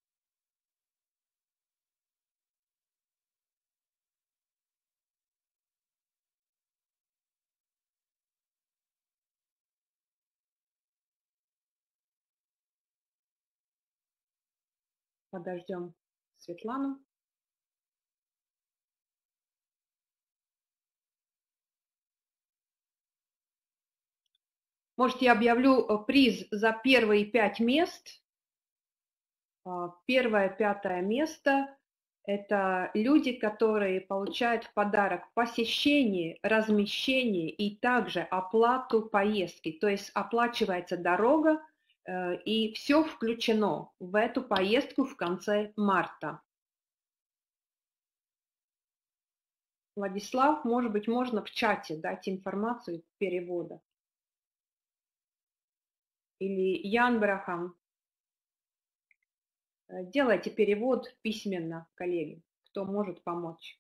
Подождем Светлану. Может, я объявлю приз за первые 5 мест. Первое, 5 место – это люди, которые получают в подарок посещение, размещение и также оплату поездки. То есть оплачивается дорога, и все включено в эту поездку в конце марта. Владислав, может быть, можно в чате дать информацию перевода. Или Ян Брахам. Делайте перевод письменно, коллеги, кто может помочь.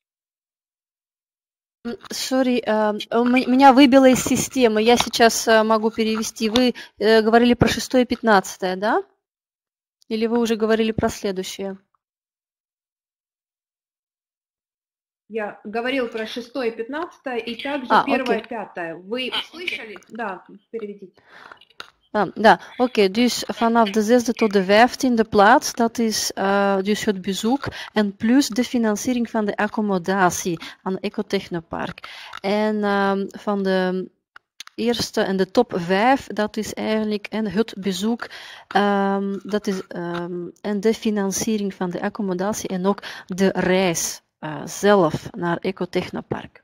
Sorry, меня выбило из системы. Я сейчас могу перевести. Вы говорили про 6 и 15, да? Или вы уже говорили про следующее? Я говорил про 6 и 15 и также 1 и 5. Вы слышали? Да, переведите. Ja, oké. Dus vanaf de 6e tot de 15e plaats, dat is dus het bezoek en plus de financiering van de accommodatie aan het Ecotechnopark. En van de eerste en de top 5, dat is eigenlijk het bezoek dat is, en de financiering van de accommodatie en ook de reis zelf naar Ecotechnopark.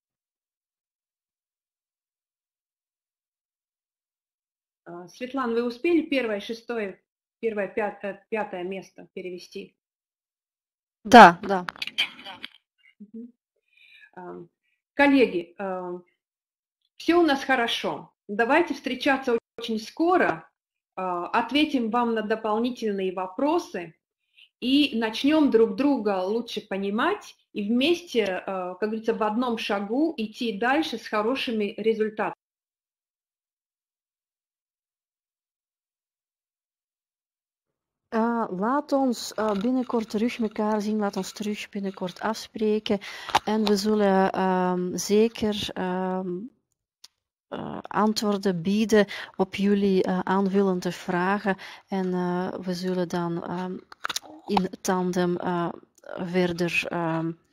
Светлана, вы успели 1 и 6, 1 и 5 место перевести? Да, да. Коллеги, Все у нас хорошо. Давайте встречаться очень скоро, ответим вам на дополнительные вопросы и начнем друг друга лучше понимать и вместе, как говорится, в одном шагу идти дальше с хорошими результатами. Laat ons binnenkort terug elkaar zien, laat ons terug binnenkort afspreken en we zullen zeker antwoorden bieden op jullie aanvullende vragen en we zullen dan in tandem verder